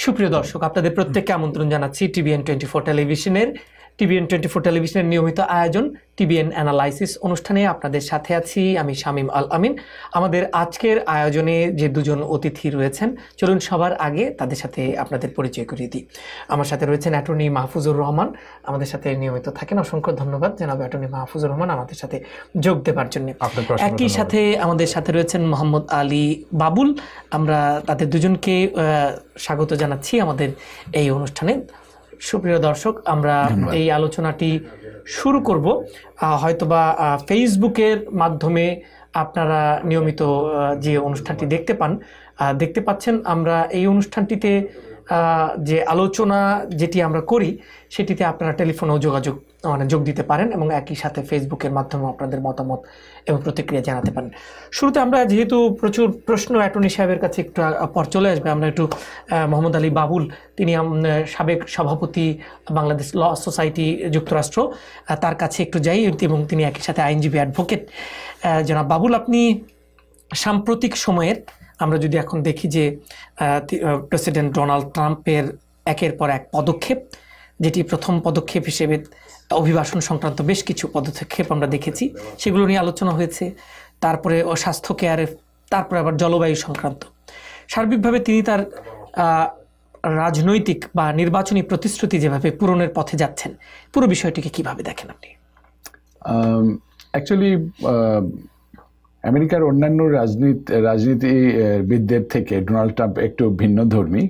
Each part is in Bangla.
সুপ্রিয় দর্শক, আপনাদের প্রত্যেককে আমন্ত্রণ জানাচ্ছি TVN24 টেলিভিশনের নিয়মিত আয়োজন TVN অ্যানালাইসিস অনুষ্ঠানে। আপনাদের সাথে আছি আমি শামীম আল আমিন। আমাদের আজকের আয়োজনে যে দুজন অতিথি রয়েছেন, চলুন সবার আগে তাদের সাথে আপনাদের পরিচয় করিয়ে দিই। আমার সাথে রয়েছেন অ্যাটর্নি মাহফুজুর রহমান, আমাদের সাথে নিয়মিত থাকেন। অসংখ্য ধন্যবাদ জনাব অ্যাটর্নি মাহফুজুর রহমান আমাদের সাথে যোগ দেবার জন্য। একই সাথে আমাদের সাথে রয়েছেন মোহাম্মদ আলী বাবুল। আমরা তাদের দুজনকে স্বাগত জানাচ্ছি আমাদের এই অনুষ্ঠানে। সুপ্রিয় দর্শক, আমরা এই আলোচনাটি শুরু করব হয়তোবা ফেসবুকের মাধ্যমে আপনারা নিয়মিত যে অনুষ্ঠানটি দেখতে পাচ্ছেন। আমরা এই অনুষ্ঠানটিতে যে আলোচনা যেটি আমরা করি সেটিতে আপনারা টেলিফোনেও যোগ দিতে পারেন এবং একই সাথে ফেসবুকের মাধ্যমে আপনাদের মতামত এবং প্রতিক্রিয়া জানাতে পারেন। শুরুতে আমরা যেহেতু প্রচুর প্রশ্ন অ্যাটর্নি সাহেবের কাছে একটু পর চলে আসবে, আমরা একটু মোহাম্মদ আলী বাবুল, তিনি সাবেক সভাপতি বাংলাদেশ ল সোসাইটি যুক্তরাষ্ট্র, তার কাছে একটু যাই এবং তিনি একই সাথে আইনজীবী অ্যাডভোকেট। জনাব বাবুল, আপনি সাম্প্রতিক সময়ের আমরা যদি এখন দেখি যে প্রেসিডেন্ট ডোনাল্ড ট্রাম্পের একের পর এক পদক্ষেপ, যেটি প্রথম পদক্ষেপ হিসেবে অভিবাসন সংক্রান্ত বেশ কিছু পদক্ষেপ আমরা দেখেছি, সেগুলো নিয়ে আলোচনা হয়েছে। তারপরে স্বাস্থ্য কেয়ারে, তারপরে আবার জলবায়ু সংক্রান্ত। সার্বিকভাবে তিনি তার রাজনৈতিক বা নির্বাচনী প্রতিশ্রুতি যেভাবে পূরণের পথে যাচ্ছেন, পুরো বিষয়টিকে কিভাবে দেখেন আপনি? অ্যাকচুয়ালি আমেরিকার অন্যান্য রাজনীতিবিদদের থেকে ডোনাল্ড ট্রাম্প একটু ভিন্নধর্মী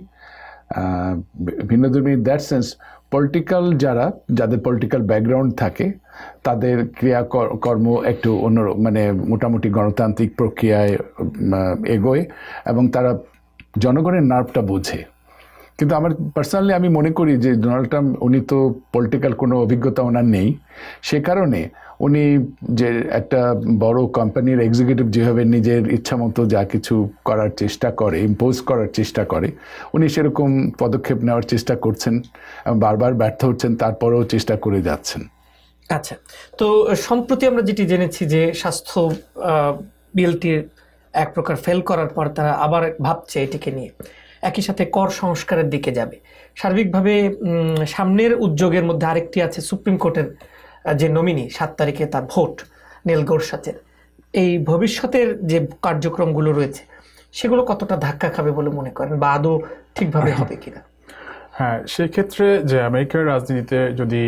ইন দ্যাট সেন্স। পলিটিক্যাল যাদের পলিটিক্যাল ব্যাকগ্রাউন্ড থাকে তাদের ক্রিয়াকর্ম একটু অন্যরকম, মানে মোটামুটি গণতান্ত্রিক প্রক্রিয়ায় এগোয় এবং তারা জনগণের নার্ভটা বোঝে। কিন্তু আমার পার্সোনালি আমি মনে করি যে ডোনাল্ড ট্রাম্প, উনি তো পলিটিক্যাল কোনো অভিজ্ঞতা ওনার নেই, সে কারণে উনি যে একটা বড় কোম্পানির এক্সিকিউটিভ যেভাবে নিজের ইচ্ছামতো যা কিছু করার চেষ্টা করে, ইম্পোজ করার চেষ্টা করে, উনি সেরকম পদক্ষেপ নেওয়ার চেষ্টা করছেন এবং বারবার ব্যর্থ হচ্ছেন, তারপরেও চেষ্টা করে যাচ্ছেন। আচ্ছা, তো সম্প্রতি আমরা যেটি জেনেছি যে স্বাস্থ্য বিলটির এক প্রকার ফেল করার পর তারা আবার ভাবছে এটিকে নিয়ে, একই সাথে কর সংস্কারের দিকে যাবে। সার্বিকভাবে সামনের উদ্যোগের মধ্যে আরেকটি আছে সুপ্রিম কোর্টের যে নমিনি 7 তারিখে তার ভোট, নেল গোরসাচের। এই ভবিষ্যতের যে কার্যক্রমগুলো রয়েছে সেগুলো কতটা ধাক্কা খাবে বলে মনে করেন, বা আদৌ ঠিকভাবে হবে কিনা? হ্যাঁ, সেক্ষেত্রে যে আমেরিকার রাজনীতিতে যদি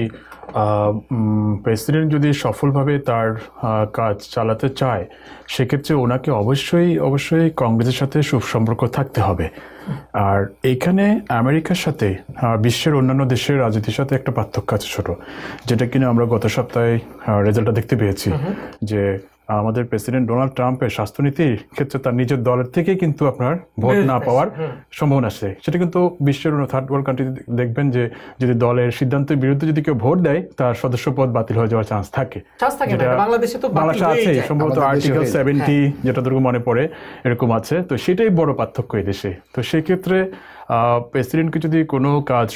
প্রেসিডেন্ট যদি সফলভাবে তার কাজ চালাতে চায়, সেক্ষেত্রে ওনাকে অবশ্যই কংগ্রেসের সাথে সুসম্পর্ক থাকতে হবে। আর এইখানে আমেরিকার সাথে বিশ্বের অন্যান্য দেশের রাজনীতির সাথে একটা পার্থক্য আছে ছোট, যেটা কিনা আমরা গত সপ্তাহে রেজাল্টটা দেখতে পেয়েছি যে আমাদের প্রেসিডেন্ট ডোনাল্ড ট্রাম্পের স্বাস্থ্যনীতির ক্ষেত্রে তার নিজের দলের থেকে কিন্তু আপনার ভোট না পাওয়ার সম্ভাবনা আছে। সেটা কিন্তু বিশ্বের থার্ড ওয়ার্ল্ড কান্ট্রি দেখবেন যে যদি দলের সিদ্ধান্তের বিরুদ্ধে যদি কেউ ভোট দেয়, তার সদস্য পদ বাতিল হয়ে যাওয়ার চান্স থাকে। বাংলাদেশে আছে সম্ভবত আর্টিকেল 70 যেটা দুর্গ মনে পড়ে, এরকম আছে। তো সেটাই বড় পার্থক্য এই দেশে। তো সেক্ষেত্রে প্রেসিডেন্টকে যদি কোনো কাজ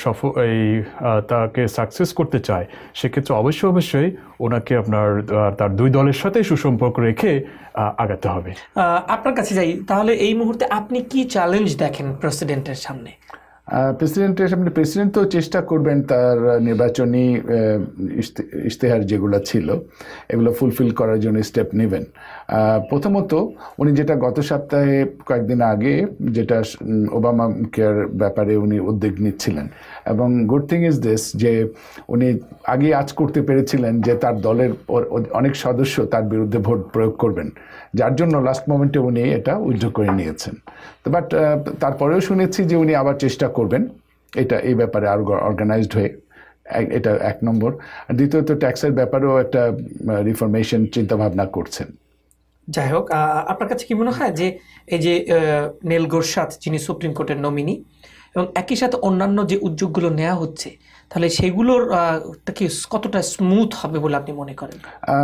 তাকে সাকসেস করতে চায়, সেক্ষেত্রে অবশ্যই ওনাকে তার দুই দলের সাথে সুসম্পর্ক রেখে আগাতে হবে। আপনার কাছে যাই তাহলে, এই মুহূর্তে আপনি কি চ্যালেঞ্জ দেখেন প্রেসিডেন্টের সামনে? প্রেসিডেন্ট তো চেষ্টা করবেন তার নির্বাচনী ইশতেহার যেগুলো ছিল এগুলো ফুলফিল করার জন্য স্টেপ নেবেন। প্রথমত উনি যেটা গত সপ্তাহে কয়েকদিন আগে যেটা ওবামা কেয়ার ব্যাপারে উনি উদ্যোগ নিচ্ছিলেন, এবং গুড থিং ইজ দিস যে উনি আগে আজ করতে পেরেছিলেন যে তার দলের অনেক সদস্য তার বিরুদ্ধে ভোট প্রয়োগ করবেন, যার জন্য লাস্ট মোমেন্টে উনি এটা উদ্যোগ করে নিয়েছেন। তো বাট তারপরেও শুনেছি যে উনি আবার চেষ্টা করবেন এই ব্যাপারে আরও অর্গানাইজড হয়ে। এটা এক নম্বর। আর দ্বিতীয়ত ট্যাক্সের ব্যাপারেও একটা রিফরমেশন চিন্তাভাবনা করছেন। যাই হোক, আপনার কাছে কি মনে হয় যে এই যে নেল গোরসাচ যিনি সুপ্রিম কোর্টের নমিনি, এবং একই সাথে অন্যান্য যে উদ্যোগগুলো নেওয়া হচ্ছে, তাহলে সেগুলোর কি কতটা স্মুথ হবে বলে আপনি মনে করেন?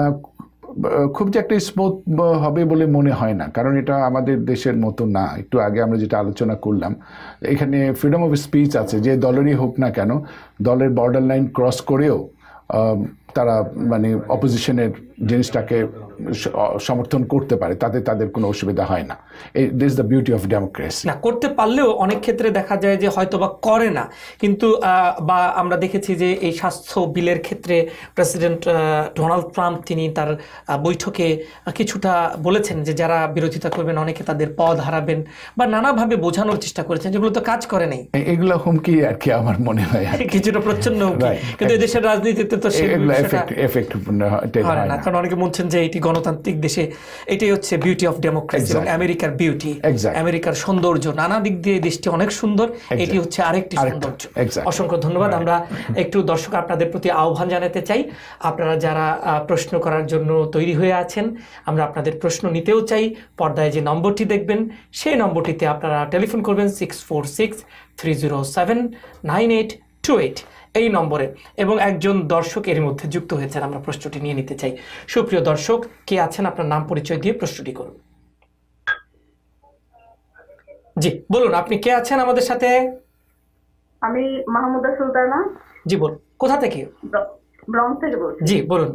খুব যে একটা স্মুথ হবে বলে মনে হয় না, কারণ এটা আমাদের দেশের মতো না। একটু আগে আমরা যেটা আলোচনা করলাম, এখানে ফ্রিডম অফ স্পিচ আছে, যে দলেরই হোক না কেন, দলের বর্ডার লাইন ক্রস করেও তারা মানে অপোজিশনের জিনিসটাকে সমর্থন করতে পারে, তাতে তাদের কোনো অসুবিধা হয় না। This the beauty of democracy. না, করতে পারলেও অনেক ক্ষেত্রে দেখা যায় যে হয়তো বা করে না, কিন্তু বা আমরা দেখেছি যে এই স্বাস্থ্য বিলের ক্ষেত্রে প্রেসিডেন্ট ডোনাল্ড ট্রাম্প তিনি তার বৈঠকে কিছুটা বলেছেন যে যারা বিরোধিতা করবেন অনেকে তাদের পদ হারাবেন, বা নানাভাবে বোঝানোর চেষ্টা করেছেন, যেগুলো তো কাজ করে নাই। এগুলো হুমকি আর কি আমার মনে হয় কিছুটা প্রচ্ছন্ন হুমকি, কিন্তু দেশের রাজনীতিতে তো এগুলো এফেক্ট হয় না, কারণ অনেকে বলছেন যে এটি গণতান্ত্রিক দেশে এটাই হচ্ছে বিউটি অফ ডেমোক্রেসি এবং আমেরিকার বিউটি, আমেরিকার সৌন্দর্য, নানা দিক দিয়ে দেশটি অনেক সুন্দর, এটি হচ্ছে আরেকটি সৌন্দর্য। অসংখ্য ধন্যবাদ। আমরা একটু দর্শক আপনাদের প্রতি আহ্বান জানাতে চাই, আপনারা যারা প্রশ্ন করার জন্য তৈরি হয়ে আছেন, আমরা আপনাদের প্রশ্ন নিতেও চাই। পর্দায় যে নম্বরটি দেখবেন সেই নম্বরটিতে আপনারা টেলিফোন করবেন 646-307-9828 এই নম্বরে, এবং একজন দর্শক এর মধ্যে যুক্ত হয়েছেন, আমরা প্রশ্নটি নিয়ে নিতে চাই। সুপ্রিয় দর্শক, কে আছেন আপনার নাম পরিচয় দিয়ে প্রশ্নটি করুন। জি বলুন, আপনি কে আছেন আমাদের সাথে? আমি মাহমুদা সুলতানা। জি বলুন, কোথা থেকে? ব্রঙ্কস থেকে বলছি। জি বলুন।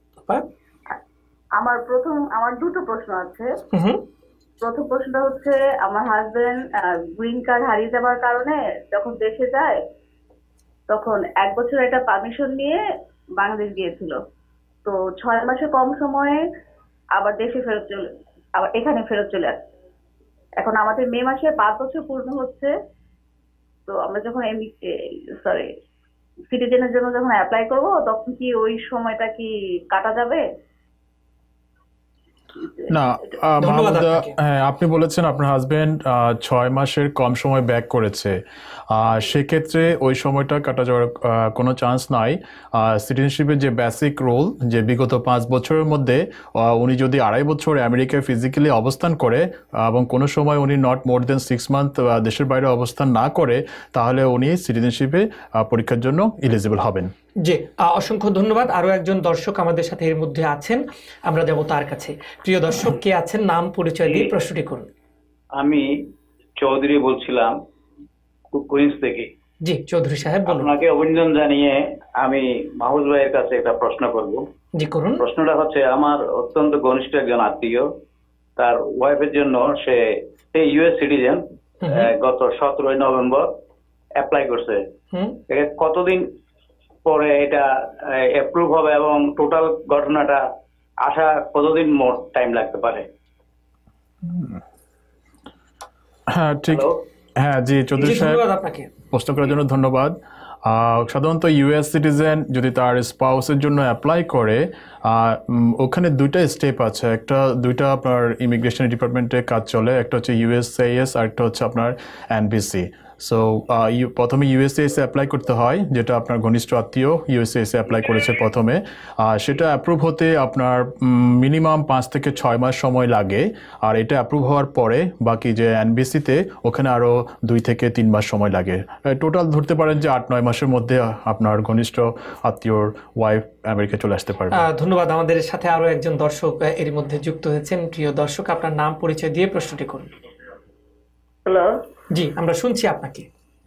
আমার দুটো প্রশ্ন আছে। প্রথম প্রশ্নটা হচ্ছে, আমার হাজবেন্ড গ্রিন কার্ড হারিয়ে যাওয়ার কারণে যখন দেশে যায় তখন 1 বছর একটা পারমিশন নিয়ে বাংলাদেশ গিয়েছিল, তো 6 মাসে কম সময়ে আবার এখানে ফেরত চলে আসে। এখন আমাদের মে মাসে 5 বছর পূর্ণ হচ্ছে, তো আমরা যখন সিটিজেনের জন্য যখন অ্যাপ্লাই করব তখন কি ওই সময়টা কি কাটা যাবে? না, হ্যাঁ, আপনি বলেছেন আপনার হাজবেন্ড 6 মাসের কম সময় ব্যাক করেছে, সেক্ষেত্রে ওই সময়টা কাটা যাওয়ার কোনো চান্স নাই। সিটিজেনশিপের যে বেসিক রুল, যে বিগত 5 বছরের মধ্যে উনি যদি 2.5 বছর আমেরিকায় ফিজিক্যালি অবস্থান করে এবং কোনো সময় উনি নট মোর দেন 6 মান্থ দেশের বাইরে অবস্থান না করে, তাহলে উনি সিটিজেনশিপে পরীক্ষার জন্য এলিজিবল হবেন। জি, অসংখ্য ধন্যবাদ। আরো একজন দর্শক আমাদের সাথে এর মধ্যে আছেন, আমরা যাব তার কাছে। প্রিয় দর্শক, কে আছেন নাম পরিচয় দিয়ে প্রশ্নটি করুন। আমি চৌধুরী বলছিলাম কুইন্স থেকে। জি চৌধুরী সাহেব বলুন। আপনাকে অভিনন্দন জানিয়ে আমি মাহমুদ ভাইয়ের কাছে একটা প্রশ্ন করব। জি করুন। প্রশ্নটা হচ্ছে, আমার অত্যন্ত ঘনিষ্ঠ একজন আত্মীয়, তার ওয়াইফের জন্য সে ইউএস সিটিজেন, গত 17 নভেম্বর অ্যাপ্লাই করছে। কতদিন পরে এটা অ্যাপ্রুভ হবে এবং টোটাল ঘটনাটা আসা কতদিন মোট টাইম লাগতে পারে? হ্যাঁ ঠিক, হ্যাঁ জি চৌধুরী সাহেব, প্রশ্ন করার জন্য ধন্যবাদ। সাধারণত ইউএস সিটিজেন যদি তার স্পাউসের জন্য অ্যাপ্লাই করে, ওখানে 2টা স্টেপ আছে। দুইটা আপনার ইমিগ্রেশন ডিপার্টমেন্টে কাজ চলে, একটা হচ্ছে ইউএসসিআইএস আর একটা হচ্ছে আপনার এনবিসি। সো প্রথমে ইউএসসিআইএসে অ্যাপ্লাই করতে হয়, যেটা আপনার ঘনিষ্ঠ আত্মীয় ইউএসসিআইএসে অ্যাপ্লাই করেছে প্রথমে, সেটা অ্যাপ্রুভ হতে আপনার মিনিমাম 5 থেকে 6 মাস সময় লাগে। আর এটা অ্যাপ্রুভ হওয়ার পরে বাকি যে এনবিসিতে, ওখানে আরও 2 থেকে 3 মাস সময় লাগে। টোটাল ধরতে পারেন যে 8-9 মাসের মধ্যে আপনার ঘনিষ্ঠ আত্মীয়র ওয়াইফ আমেরিকা চলে আসতে পারবে। ধন্যবাদ। আমাদের সাথে আরো একজন দর্শক এর মধ্যে যুক্ত হয়েছেন। প্রিয় দর্শক, আপনার নাম পরিচয় দিয়ে প্রশ্নটি করুন। হ্যালো। জি আমরা শুনছি আপনাকে।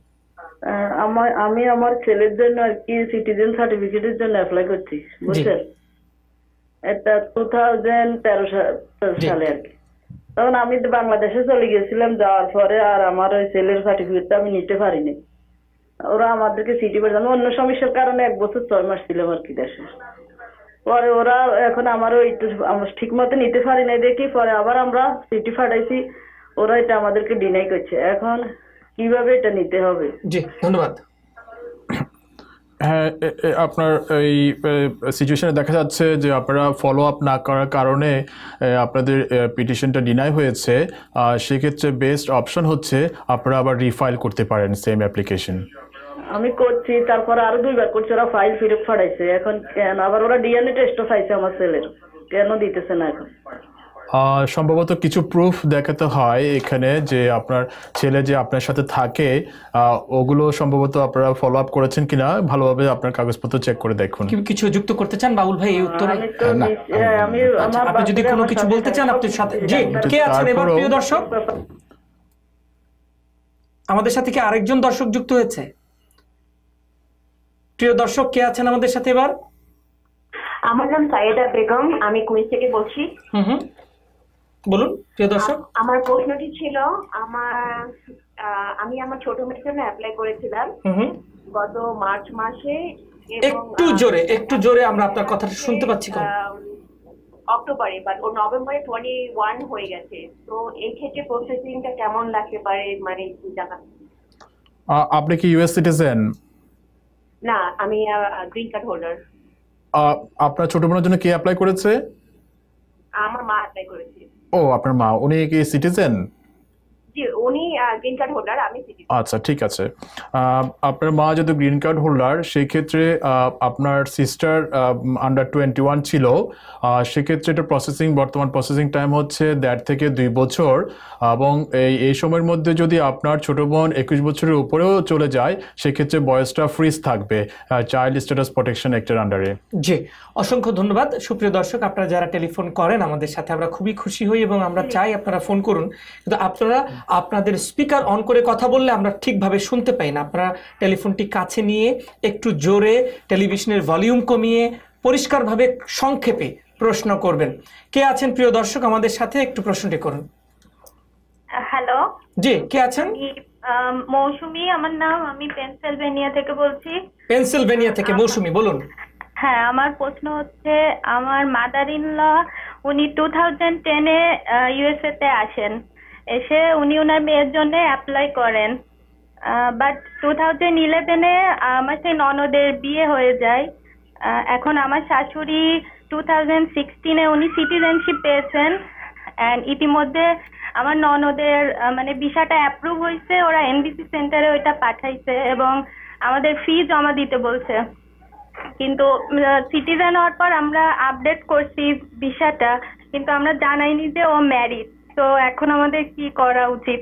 আমি আমার ছেলের জন্য আর কি সিটিজেন সার্টিফিকেটের জন্য অ্যাপ্লাই করছি, বুঝছেন? এটা 2013 সালে আর কি। তখন আমি বাংলাদেশে চলে গেছিলাম, যাওয়ার পরে আর আমার ওই ছেলের সার্টিফিকেটটা আমি নিতে পারিনি। ওরা আমাদেরকে সিটি পাঠানো, অন্য সমস্যার কারণে 1 বছর 6 মাস ছিলাম আর কি দেশে। পরে ওরা এখন আমারও আমরা ঠিক মতো নিতে পারি না দেখি, পরে আবার আমরা সিটি পাঠাইছি, ওরা এটা আমাদেরকে ডিনাই করছে। এখন কিভাবে এটা নিতে হবে? জি ধন্যবাদ। হ্যাঁ, আপনার এই সিচুয়েশনে দেখা যাচ্ছে যে আপনারা ফলো আপ না করার কারণে আপনাদের পিটিশনটা ডিনাই হয়েছে। সেক্ষেত্রে বেস্ট অপশন হচ্ছে আপনারা আবার রিফাইল করতে পারেন সেম অ্যাপ্লিকেশন। আমি করছি, তারপরে আরো 2বার করছি, ওরা ফাইল ফেরত পাঠাইছে। এখন কেন আবার ওরা ডিএনএ টেস্টও চাইছে আমার ছেলের, কেন দিতেছে না এখন? সম্ভবত কিছু প্রুফ দেখাতে হয় এখানে, যে আপনার ছেলে যে আপনার সাথে থাকে ওগুলো সম্ভবত আপনারা ফলো আপ করেছেন কিনা ভালোভাবে আপনার কাগজপত্র চেক করে দেখুন। কিছু যুক্ত করতে চান বাবুল ভাই এই উত্তরে? আপনি যদি কোনো কিছু বলতে চান আপনার সাথে। জি কে আছেন এবার প্রিয় দর্শক? আমাদের সাথে কি আরেকজন দর্শক যুক্ত হয়েছে? প্রিয় দর্শক কে আছেন আমাদের সাথে এবার? আমার নাম সাইয়েদা বেগম, আমি কুইন্স থেকে বলছি। হুম, বলুন প্রিয় দর্শক। আমার প্রশ্নটি ছিল, আমি আমার ছোট মেয়ের জন্য অ্যাপ্লাই করেছিলাম গত মার্চ মাসে। একটু জোরে আমরা আপনার কথাটা শুনতে পাচ্ছি কম। অক্টোবরে বা নভেম্বরে 21 হয়ে গেছে। তো এই ক্ষেত্রে প্রসেসিংটা কেমন লাগতে পারে, মানে জানা। আপনি কি ইউএস সিটিজেন? না, আমি গ্রিন কার্ড হোল্ডার। আপনার ছোট বোনের জন্য কে অ্যাপ্লাই করেছে? আমার মা অ্যাপ্লাই করেছে। ও, আপনার মা, উনি কি সিটিজেন? জি, উনি গ্রিন কার্ড হোল্ডার, আমি সিটিজেন। আচ্ছা, ঠিক আছে। আপনার মা যেহেতু গ্রিন কার্ড হোল্ডার, সেই ক্ষেত্রে আপনার সিস্টার আন্ডার 21 ছিল, সেক্ষেত্রে এটা বর্তমান প্রসেসিং টাইম হচ্ছে 1.5 থেকে 2 বছর। এবং এই সময়ের মধ্যে যদি আপনার ছোট বোন 21 বছরের উপরেও চলে যায়, সেক্ষেত্রে বয়সটা ফ্রিজ থাকবে চাইল্ড স্ট্যাটাস প্রোটেকশন অ্যাক্টের আন্ডারে। জি, অসংখ্য ধন্যবাদ। সুপ্রিয় দর্শক, আপনারা যারা টেলিফোন করেন আমাদের সাথে, আমরা খুবই খুশি হই এবং আমরা চাই আপনারা ফোন করুন, কিন্তু আপনারা আপনাদের স্পিকার অন করে কথা বললে আমরা ঠিকভাবে শুনতে পাই না। আপনারা টেলিফোনটি কাছে নিয়ে একটু জোরে, টেলিভিশনের ভলিউম কমিয়ে, পরিষ্কারভাবে সংক্ষেপে প্রশ্ন করবেন। কে আছেন প্রিয় দর্শক আমাদের সাথে? একটু প্রশ্নটি করুন। হ্যালো, জি, কে আছেন? মৌসুমী আমার নাম, আমি পেনসিলভেনিয়া থেকে বলছি। পেনসিলভেনিয়া থেকে মৌসুমী, বলুন। হ্যাঁ, আমার প্রশ্ন হচ্ছে, আমার মাদার ইন ল উনি 2010-এ ইউএসএ তে আসেন। এসে উনি ওনার মেয়ের জন্য অ্যাপ্লাই করেন, বাট 2011-এ আমার সেই ননদের বিয়ে হয়ে যায়। এখন আমার শাশুড়ি 2016-এ উনি সিটিজেনশিপ পেয়েছেন, অ্যান্ড ইতিমধ্যে আমার ননদের মানে ভিসাটা অ্যাপ্রুভ হয়েছে, ওরা এনবিসি সেন্টারে ওইটা পাঠাইছে এবং আমাদের ফি জমা দিতে বলছে। কিন্তু সিটিজেন হওয়ার পর আমরা আপডেট করছি ভিসাটা, কিন্তু আমরা জানাইনি যে ও ম্যারিড। তো এখন আমাদের কি করা উচিত?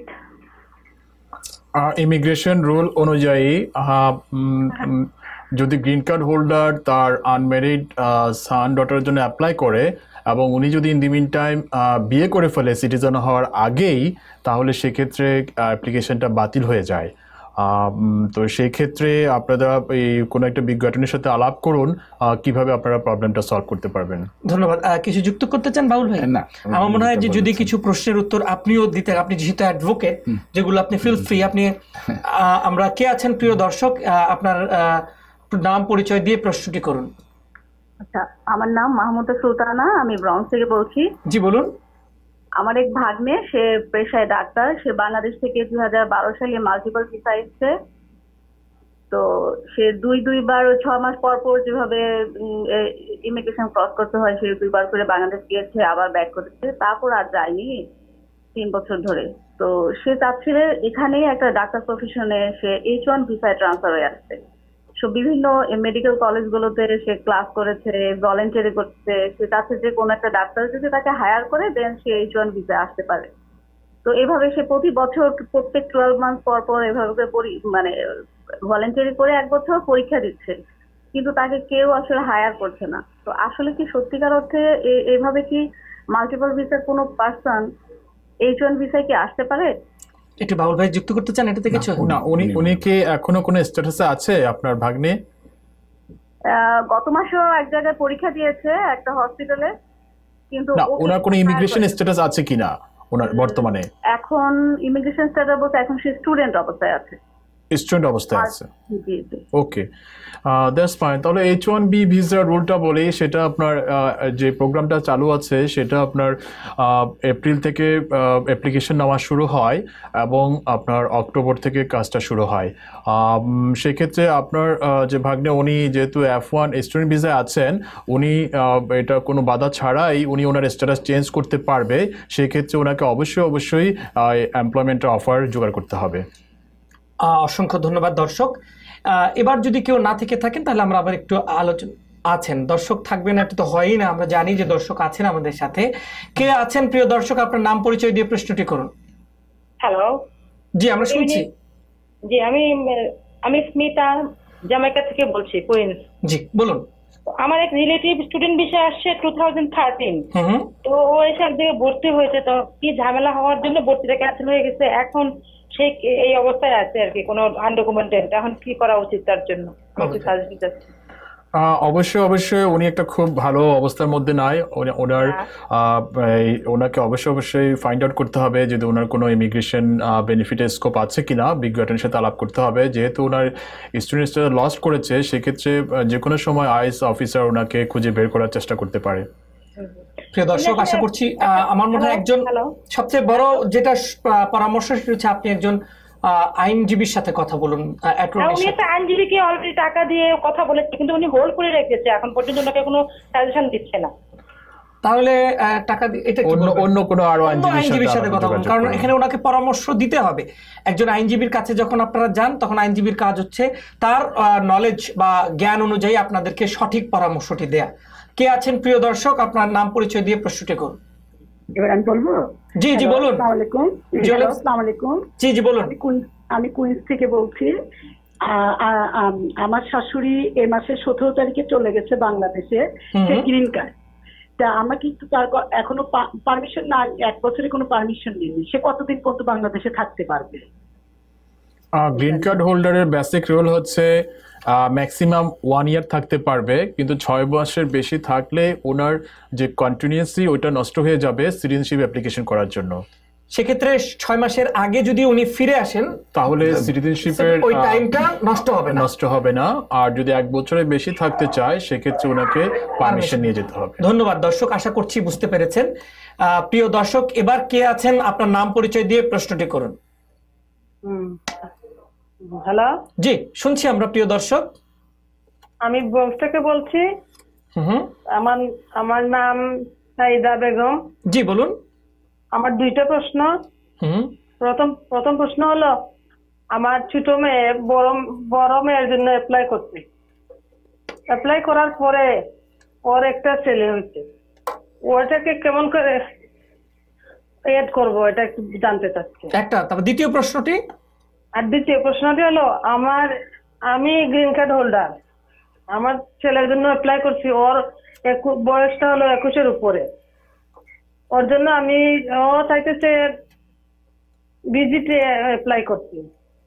ইমিগ্রেশন রুল অনুযায়ী যদি গ্রিন কার্ড হোল্ডার তার আনম্যারিড সান ডটারের জন্য অ্যাপ্লাই করে এবং উনি যদি ইন দি মিন টাইম বিয়ে করে ফেলে সিটিজেন হওয়ার আগেই, তাহলে সেক্ষেত্রে অ্যাপ্লিকেশনটা বাতিল হয়ে যায়। তো সেই ক্ষেত্রে আপনারা এই কোনো একটা বিজ্ঞ অ্যাটর্নির সাথে আলাপ করুন কিভাবে আপনারা প্রবলেমটা সলভ করতে পারবেন। ধন্যবাদ। কিছু যুক্ত করতে চান বাউল ভাই? না, আমার মনে হয় যে যদি কিছু প্রশ্নের উত্তর আপনিও দিতে, আপনি যেহেতু অ্যাডভোকেট, যেগুলো আপনি ফিল ফ্রি, আপনি আমরা কে আছেন প্রিয় দর্শক, আপনার নাম পরিচয় দিয়ে প্রশ্নটি করুন। আচ্ছা, আমার নাম মাহমুদা সুলতানা, আমি ব্রঞ্জ থেকে বলছি। জি, বলুন। আমার এক ভাগ্নে, সে পেশায় ডাক্তার, সে বাংলাদেশ থেকে 2012 সালে মাল্টিপল ভিসা এসছে। তো সে দুইবার 6 মাস পর পর যেভাবে ইমিগ্রেশন ক্রস করতে হয়, সে 2বার করে বাংলাদেশ গিয়েছে, আবার ব্যাক করেছে, তারপর আর যায়নি 3 বছর ধরে। তো সে চাচ্ছিল এখানেই একটা ডাক্তার প্রফেশনে সে H1 ভিসায় ট্রান্সফার হয়ে আসছে। বিভিন্ন মেডিকেল কলেজগুলোতে সে ক্লাস করেছে, ভলেন্টারি করছে। সে চাচ্ছে যে কোনো একটা ডাক্তার যদি তাকে হায়ার করে, দেন সে H1 ভিসায় আসতে পারে। তো এভাবে সে প্রতি বছর প্রত্যেক 12 মাস পর পর এভাবে মানে ভলেন্টারি করে 1 বছর পরীক্ষা দিচ্ছে, কিন্তু তাকে কেউ আসলে হায়ার করছে না। তো আসলে কি সত্যিকার অর্থে এভাবে কি মাল্টিপল ভিসার কোনো পার্সন H1 ভিসায় কি আসতে পারে? একটু বাউল ভাই যুক্ত করতে চান এটাতে কিছু? না, উনি কি এখনো কোনো স্ট্যাটাসে আছে আপনার ভাগ্নে? গত মাসেও এক জায়গায় পরীক্ষা দিয়েছে একটা হসপিটালে, কিন্তু না, ওনার কোনো ইমিগ্রেশন স্ট্যাটাস আছে কিনা ওনার বর্তমানে? এখন ইমিগ্রেশন স্ট্যাটাস বলতে এখন সে স্টুডেন্ট অবস্থায় আছে। স্টুডেন্ট অবস্থায় আছে। জি জি, ওকে, দ্যাটস ফাইন। তাহলে H1B ভিসার রুলটা বলে, সেটা আপনার যে প্রোগ্রামটা চালু আছে সেটা আপনার এপ্রিল থেকে অ্যাপ্লিকেশন নেওয়া শুরু হয় এবং আপনার অক্টোবর থেকে কাজটা শুরু হয়। সেক্ষেত্রে আপনার যে ভাগ্নে, উনি যেহেতু F1 স্টুডেন্ট ভিসায় আছেন, উনি এটা কোনো বাধা ছাড়াই উনি ওনার স্ট্যাটাস চেঞ্জ করতে পারবে। সেক্ষেত্রে ওনাকে অবশ্যই এমপ্লয়মেন্টের অফার জোগাড় করতে হবে। অসংখ্য ধন্যবাদ দর্শক। এবার যদি কেউ না থেকে থাকেন তাহলে আমরা আবার একটু আলোচনা আছেন। দর্শক থাকবে না, এটা তো হয়ই না, আমরা জানি যে দর্শক আছেন আমাদের সাথে। কে আছেন প্রিয় দর্শক, আপনার নাম পরিচয় দিয়ে প্রশ্নটি করুন। হ্যালো, জি আমরা শুনছি। জি, আমি স্মিতা জামাইকা থেকে বলছি, কুইন্স। জি বলুন। আমার এক রিলেটিভ স্টুডেন্ট ভিসা আসছে 2013। তো ও এসে এক জায়গায় ভর্তি হয়েছে, তো কি ঝামেলা হওয়ার জন্য ভর্তিটা ক্যান্সেল হয়ে গেছে। এখন সে এই অবস্থায় আছে আর কি, কোনো আনডকুমেন্টেড। এখন কি করা উচিত তার জন্য? সাজেশন চাচ্ছি। অবশ্যই অবশ্যই উনি একটা খুব ভালো অবস্থার মধ্যে নাই। ওনাকে অবশ্যই ফাইন্ড আউট করতে হবে যদি ওনার কোনো ইমিগ্রেশন বেনিফিটের স্কোপ আছে কিনা। বিগ ব্রিটেনের সাথে আলাপ করতে হবে। যেহেতু ওনার স্টুডেন্ট স্ট্যাটাস লস্ট করেছে, সেক্ষেত্রে যে কোনো সময় আইস অফিসার ওনাকে খুঁজে বের করার চেষ্টা করতে পারে। প্রিয় দর্শক, আশা করছি আমার মনে হয় একজন সবচেয়ে বড় যেটা পরামর্শ সেটা হচ্ছে আপনি একজন আইনজীবীর সাথে কথা বলুন। উনি একটা আইনজীবীকে অলরেডি টাকা দিয়ে কথা বলেছে, কিন্তু উনি হোল্ড করে রেখেছে, এখন পর্যন্ত ওনাকে কোনো সাজেশন দিচ্ছে না। তাহলে টাকা এটা অন্য কোনো আরো আইনজীবীর সাথে কথা বলুন, কারণ এখানে ওনাকে পরামর্শ দিতে হবে। একজন আইনজীবীর কাছে যখন আপনারা যান, তখন আইনজীবীর কাজ হচ্ছে তার নলেজ বা জ্ঞান অনুযায়ী আপনাদেরকে সঠিক পরামর্শটি দেয়া। কে আছেন প্রিয় দর্শক, আপনার নাম পরিচয় দিয়ে প্রশ্নটি করুন। এবার আমি বলবো? জি জি বলুন। আসসালামু আলাইকুম। জি জি বলুন। আমি কুইন্স থেকে বলছি। আমার শাশুড়ি এই মাসের 17 তারিখে চলে গেছে বাংলাদেশে, গ্রিন কার্ড। তা আমার কিন্তু তার এখনো পারমিশন না, 1 বছরে কোনো পারমিশন নেই। সে কতদিন পর্যন্ত বাংলাদেশে থাকতে পারবে? গ্রিন কার্ড হোল্ডারের বেসিক রুল হচ্ছে ম্যাক্সিমাম 1 ইয়ার থাকতে পারবে, কিন্তু 6 মাসের বেশি থাকলে ওনার যে কন্টিনিউয়াসলি ওইটা নষ্ট হয়ে যাবে সিটিজেনশিপ অ্যাপ্লিকেশন করার জন্য। সেক্ষেত্রে 6 মাসের আগে যদি উনি ফিরে আসেন তাহলে সিটিজেনশিপের ওই টাইমটা নষ্ট হবে না। আর যদি 1 বছরের বেশি থাকতে চায় সেক্ষেত্রে ওনাকে পারমিশন নিয়ে যেতে হবে। ধন্যবাদ দর্শক, আশা করছি বুঝতে পেরেছেন। প্রিয় দর্শক, এবার কে আছেন আপনার নাম পরিচয় দিয়ে প্রশ্নটি করুন। হ্যালো, জি শুনছি আমরা। প্রিয় দর্শক, আমি বক্স থেকে বলছি। আমার নাম সাইদা বেগম। জি বলুন। আমার 2টা প্রশ্ন। প্রথম প্রশ্ন হলো, আমার ছোট মেয়ে বড় মেয়ের জন্য অ্যাপ্লাই করছে। অ্যাপ্লাই করার পরে ওর একটা ছেলে হয়েছে, ওটাকে কেমন করে এড করবো এটা একটু জানতে চাচ্ছি। তারপর দ্বিতীয় প্রশ্নটি? আর দ্বিতীয় প্রশ্নটি হলো, আমি গ্রিন কার্ড হোল্ডার, আমার ছেলের জন্য অ্যাপ্লাই করছি। ওর বয়সটা হলো 21-এর উপরে। ওর জন্য ও চাইতেছে ভিজিটে অ্যাপ্লাই করছি।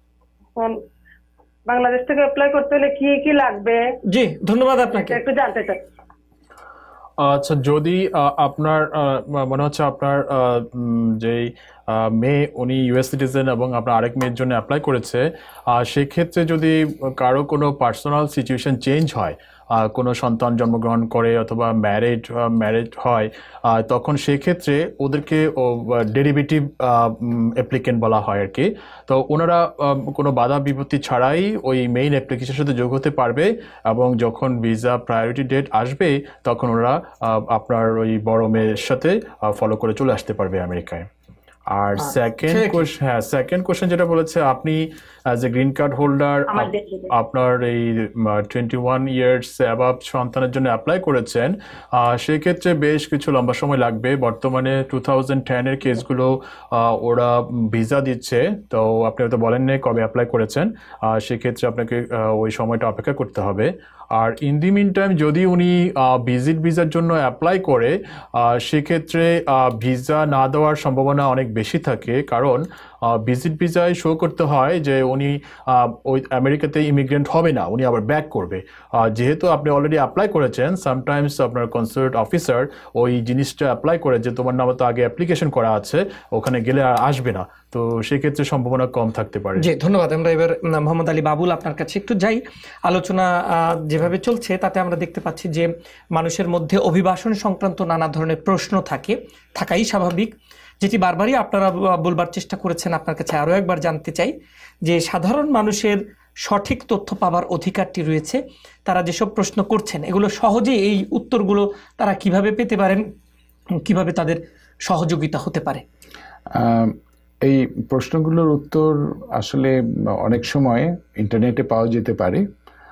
বাংলাদেশ থেকে অ্যাপ্লাই করতে হলে কি কি লাগবে? জি ধন্যবাদ আপনাকে, একটু জানতে চাই। আচ্ছা, যদি আপনার মনে হচ্ছে আপনার যে মেয়ে উনি ইউএস সিটিজেন এবং আপনার আরেক মেয়ের জন্য অ্যাপ্লাই করেছে, সেক্ষেত্রে যদি কারো কোনো পার্সোনাল সিচুয়েশন চেঞ্জ হয়, কোনো সন্তান জন্মগ্রহণ করে অথবা ম্যারেজ হয়, তখন সেক্ষেত্রে ওদেরকে ডেরিভেটিভ অ্যাপ্লিকেন্ট বলা হয় আর কি। তো ওনারা কোনো বাধা বিপত্তি ছাড়াই ওই মেইন অ্যাপ্লিকেশনের সাথে যোগ হতে পারবে, এবং যখন ভিসা প্রায়োরিটি ডেট আসবে তখন ওরা আপনার ওই বড় মেয়ের সাথে ফলো করে চলে আসতে পারবে আমেরিকায়। আর সেকেন্ড কোশ্চেন যেটা বলেছে, আপনি as a green card holder আপনার এই 21 ইয়ার্স অ্যাবাভ সন্তানের জন্য অ্যাপ্লাই করেছেন, সেক্ষেত্রে বেশ কিছু লম্বা সময় লাগবে। বর্তমানে 2010-এর কেসগুলো ওরা ভিসা দিচ্ছে, তো আপনি হয়তো বলেন না কবে অ্যাপ্লাই করেছেন, সেক্ষেত্রে আপনাকে ওই সময়টা অপেক্ষা করতে হবে। আর ইন দি মিন টাইম যদি উনি ভিসার জন্য অ্যাপ্লাই করে, সেক্ষেত্রে ভিসা না দেওয়ার সম্ভাবনা অনেক বেশি থাকে, কারণ ভিসায় শো করতে হয় যে উনি ওই আমেরিকাতে ইমিগ্রেন্ট হবে না, উনি আবার ব্যাক করবে। যেহেতু আপনি অলরেডি অ্যাপ্লাই করেছেন, সামটাইমস আপনার কনসুলেট অফিসার ওই জিনিসটা অ্যাপ্লাই করে যে তোমার নামে তো আগে অ্যাপ্লিকেশন করা আছে, ওখানে গেলে আর আসবে না, তো সেক্ষেত্রে সম্ভাবনা কম থাকতে পারে। জি ধন্যবাদ। আমরা এবার মোহাম্মদ আলী বাবুল আপনার কাছে একটু যাই। আলোচনা যেভাবে চলছে তাতে আমরা দেখতে পাচ্ছি যে মানুষের মধ্যে অভিবাসন সংক্রান্ত নানা ধরনের প্রশ্ন থাকাই স্বাভাবিক, যেটি বারবারই আপনারা বলবার চেষ্টা করেছেন। আপনার কাছে আরও একবার জানতে চাই যে সাধারণ মানুষের সঠিক তথ্য পাবার অধিকারটি রয়েছে। তারা যেসব প্রশ্ন করছেন এগুলো সহজেই এই উত্তরগুলো তারা কিভাবে পেতে পারেন, কিভাবে তাদের সহযোগিতা হতে পারে? এই প্রশ্নগুলোর উত্তর আসলে অনেক সময় ইন্টারনেটে পাওয়া যেতে পারে।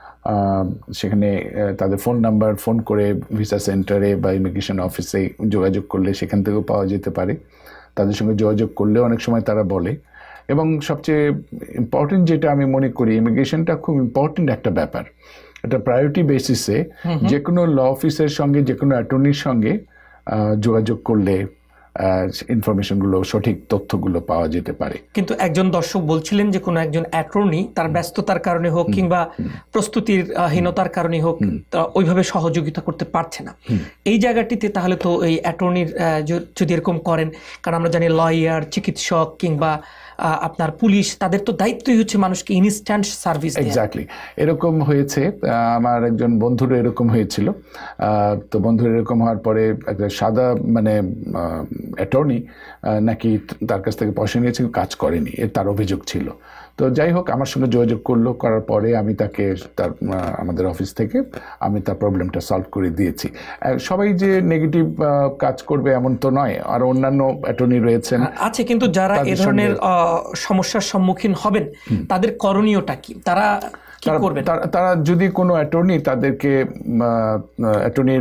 সেখানে তাদের ফোন নাম্বার ফোন করে ভিসা সেন্টারে বা ইমিগ্রেশন অফিসে যোগাযোগ করলে সেখান থেকেও পাওয়া যেতে পারে। তাদের সঙ্গে যোগাযোগ করলে অনেক সময় তারা বলে। এবং সবচেয়ে ইম্পর্টেন্ট যেটা আমি মনে করি, ইমিগ্রেশনটা খুব ইম্পর্টেন্ট একটা ব্যাপার। এটা প্রায়োরিটি বেসিসে যে কোনো ল অফিসের সঙ্গে, যে কোনো অ্যাটর্নির সঙ্গে যোগাযোগ করলে ইনফরমেশনগুলো, সঠিক তথ্যগুলো পাওয়া যেতে পারে। কিন্তু একজন দর্শক বলছিলেন যে কোনো একজন অ্যাটর্নি তার ব্যস্ততার কারণে হোক কিংবা প্রস্তুতির হীনতার কারণে হোক ওইভাবে সহযোগিতা করতে পারছে না। এই জায়গাটিতে তাহলে তো এই অ্যাটর্নির যদি এরকম করেন, কারণ আমরা জানি লয়ার, চিকিৎসক কিংবা আপনার পুলিশ, তাদের তো দায়িত্বই হচ্ছে মানুষকে ইনস্ট্যান্ট সার্ভিস দেওয়া। এক্স্যাক্টলি, এরকম হয়েছে। আমার একজন বন্ধুর এরকম হয়েছিল। তো বন্ধুর এরকম হওয়ার পরে একটা সাদা মানে অ্যাটর্নি নাকি তার কাছ থেকে পয়সা নিয়েছে, কাজ করেনি, তার অভিযোগ ছিল। তো যাই হোক, আমার সঙ্গে যোগাযোগ করলো, করার পরে আমি তাকে আমাদের অফিস থেকে আমি তার প্রবলেমটা সলভ করে দিয়েছি। সবাই যে নেগেটিভ কাজ করবে এমন তো নয়, আর অন্যান্য অ্যাটর্নি রয়েছেন আছে, কিন্তু যারা এ ধরনের সমস্যার সম্মুখীন হবেন তাদের করণীয়টা কি? তারা তারা যদি কোনো অ্যাটর্নি তাদেরকে অ্যাটর্নির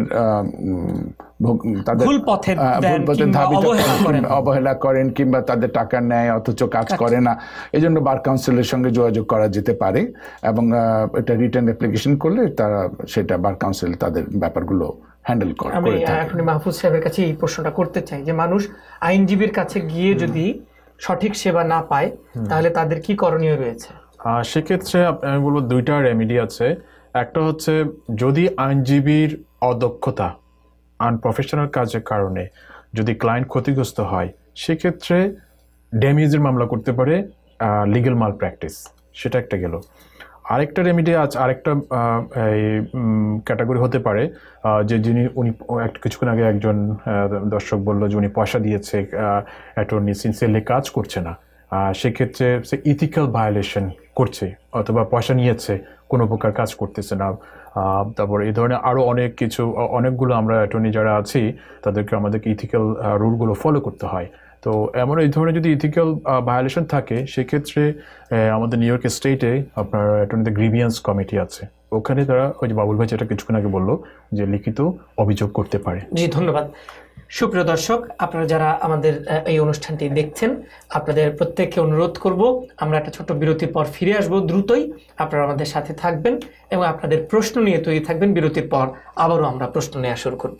ভুল পথে অবহেলা করেন কিংবা তাদের টাকা নেয় অথচ কাজ করে না, এই জন্য বার কাউন্সিলের সঙ্গে যোগাযোগ করা যেতে পারে এবং এটা রিটার্ন অ্যাপ্লিকেশন করলে তারা সেটা বার কাউন্সিল তাদের ব্যাপারগুলো হ্যান্ডেল করে। আমি এখন মাহফুজ সাহেবের কাছে এই প্রশ্নটা করতে চাই যে মানুষ আইনজীবীর কাছে গিয়ে যদি সঠিক সেবা না পায় তাহলে তাদের কি করণীয় রয়েছে? সেক্ষেত্রে আমি বলবো দুইটা রেমেডি আছে। একটা হচ্ছে যদি আইনজীবীর অদক্ষতা, আনপ্রফেশনাল কাজের কারণে যদি ক্লায়েন্ট ক্ষতিগ্রস্ত হয়, সেক্ষেত্রে ড্যামেজের মামলা করতে পারে, লিগ্যাল মাল প্র্যাকটিস, সেটা একটা গেল। আরেকটা রেমেডি আছে, আরেকটা ক্যাটাগরি হতে পারে যে উনি কিছুক্ষণ আগে একজন দর্শক বলল যে উনি পয়সা দিয়েছে, অ্যাটর্নি সিনসিয়ারলি কাজ করছে না, সেক্ষেত্রে সে ইথিক্যাল ভায়োলেশন করছে অথবা পয়সা নিয়েছে, কোনো প্রকার কাজ করতেছে না। তারপর এই ধরনের আরও অনেকগুলো আমরা অ্যাটর্নি যারা আছি তাদেরকে আমাদেরকে ইথিক্যাল রুলগুলো ফলো করতে হয়। তো এমন এই ধরনের যদি ইথিক্যাল ভায়োলেশন থাকে, সেক্ষেত্রে আমাদের নিউ ইয়র্ক স্টেটে আপনার অ্যাটর্নিদের গ্রিভিয়েন্স কমিটি আছে, ওখানে তারা ওই যে বাবুল ভাই যেটা কিছুক্ষণ আগে বললো যে লিখিত অভিযোগ করতে পারে। জি, ধন্যবাদ। সুপ্রিয় দর্শক, আপনারা যারা আমাদের এই অনুষ্ঠানটি দেখছেন, আপনাদের প্রত্যেককে অনুরোধ করব আমরা একটা ছোট্ট বিরতির পর ফিরে আসব দ্রুতই। আপনারা আমাদের সাথে থাকবেন এবং আপনাদের প্রশ্ন নিয়ে তৈরি থাকবেন। বিরতির পর আবারও আমরা প্রশ্ন নেওয়া শুরু করব।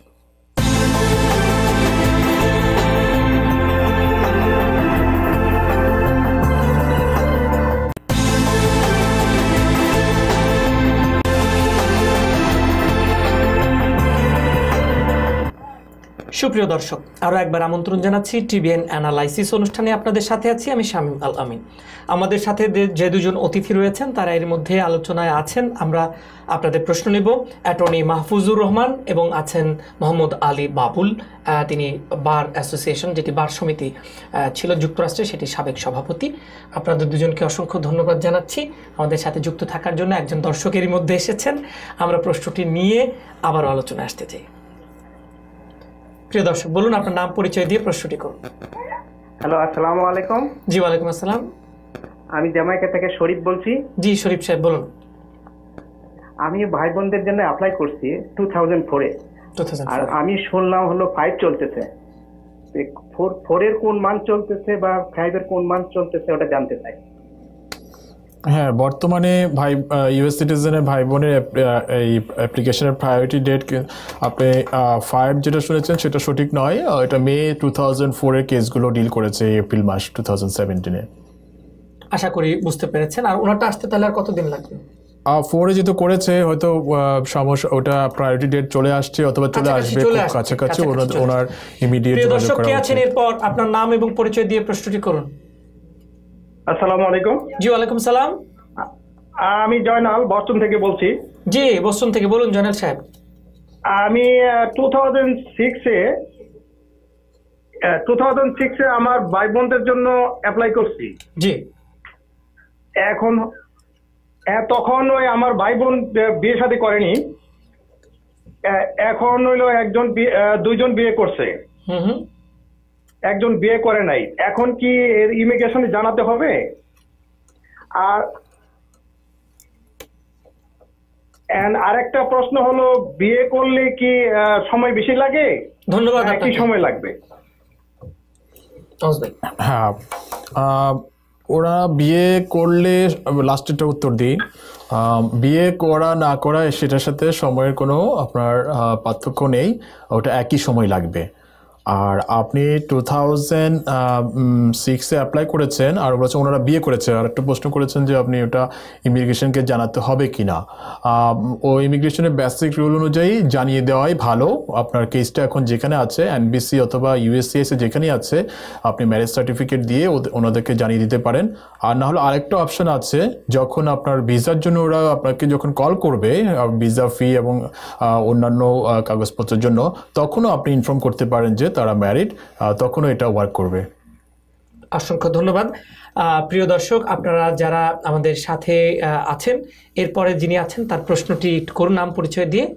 সুপ্রিয় দর্শক, আরও একবার আমন্ত্রণ জানাচ্ছি টিবিএন অ্যানালাইসিস অনুষ্ঠানে। আপনাদের সাথে আছি আমি শামীম আল আমিন। আমাদের সাথে যে দুজন অতিথি রয়েছেন তারা এর মধ্যে আলোচনায় আছেন। আমরা আপনাদের প্রশ্ন নেব। অ্যাটর্নি মাহফুজুর রহমান এবং আছেন মোহাম্মদ আলী বাবুল, তিনি বার অ্যাসোসিয়েশন, যেটি বার সমিতি ছিল যুক্তরাষ্ট্রে, সেটি সাবেক সভাপতি। আপনাদের দুজনকে অসংখ্য ধন্যবাদ জানাচ্ছি আমাদের সাথে যুক্ত থাকার জন্য। একজন দর্শকেরই মধ্যে এসেছেন, আমরা প্রশ্নটি নিয়ে আবারও আলোচনায় আসতে চাই। প্রিয় দর্শক, বলুন আপনার নাম পরিচয় দিয়ে প্রশ্নটি করুন। হ্যালো, আসসালামু আলাইকুম। জি, ওয়ালাইকুম আসসালাম। আমি জ্যামাইকা থেকে শরীফ বলছি। জি শরীফ সাহেব, বলুন। আমি ভাই বোনদের জন্য অ্যাপ্লাই করছি 2004-এ, আর আমি শুনলাম হলো 5 চলতেছে। 4-এর কোন মান চলতেছে বা 5-এর কোন মান চলতেছে ওটা জানতে চাই। হ্যাঁ, বর্তমানে ইউএস সিটিজেনের ভাই বোনের এই অ্যাপ্লিকেশনের প্রায়োরিটি ডেট আপনি 5 যেটা শুনেছেন সেটা সঠিক নয়। এটা মে 2004-এর কেসগুলো ডিল করেছে এপ্রিল মাস 2017-এ। আশা করি বুঝতে পেরেছেন। আর ওনারটা আসতে তাহলে আর কতদিন লাগবে? 4-এ যেহেতু করেছে হয়তো সমস্যা, ওটা প্রায়োরিটি ডেট চলে আসছে অথবা চলে আসবে খুব কাছাকাছি, ওনার ইমিডিয়েট যোগাযোগ করা উচিত। আছেন এরপর আপনার নাম এবং পরিচয় দিয়ে প্রশ্নটি করুন। আসসালামু আলাইকুম। জি, ওয়ালাইকুম সালাম। আমি জয়নাল বস্টন থেকে বলছি। জি, বস্টন থেকে বলুন জয়নাল সাহেব। আমি 2006-এ আমার ভাই বোনদের জন্য অ্যাপ্লাই করছি। জি। এখন তখন ওই আমার ভাই বোন বিয়ে শাদী করেনি, এখন হইলো দুইজন বিয়ে করছে, একজন বিয়ে করে নাই। এখন কি ইমিগ্রেশনে জানাতে হবে? আর আরেকটা প্রশ্ন হলো, বিয়ে করলে কি সময় বেশি লাগে? ধন্যবাদ। কি সময় লাগবে? হ্যাঁ, ওরা বিয়ে করলে, লাস্টেরটা উত্তর দিই, বিয়ে করা না করা সেটার সাথে সময়ের কোনো আপনার পার্থক্য নেই, ওটা একই সময় লাগবে। আর আপনি 2006-এ অ্যাপ্লাই করেছেন, আর বলেছেন ওনারা বিয়ে করেছে। আর একটা প্রশ্ন করেছেন যে আপনি ওটা ইমিগ্রেশনকে জানাতে হবে কি না। ও ইমিগ্রেশনের বেসিক রুল অনুযায়ী জানিয়ে দেওয়াই ভালো। আপনার কেসটা এখন যেখানে আছে, এনবিসি অথবা ইউএসসিএস যেখানেই আছে, আপনি ম্যারেজ সার্টিফিকেট দিয়ে ওনাদেরকে জানিয়ে দিতে পারেন। আর না হলে আরেকটা অপশন আছে, যখন আপনার ভিসার জন্য ওরা আপনাকে যখন কল করবে ভিসা ফি এবং অন্যান্য কাগজপত্রের জন্য, তখনও আপনি ইনফর্ম করতে পারেন যে তারা ম্যারিড, তখনও এটা ওয়ার্ক করবে। অসংখ্য ধন্যবাদ। প্রিয় দর্শক, আপনারা যারা আমাদের সাথে আছেন, এরপরে যিনি আছেন তার প্রশ্নটি করুন নাম পরিচয় দিয়ে।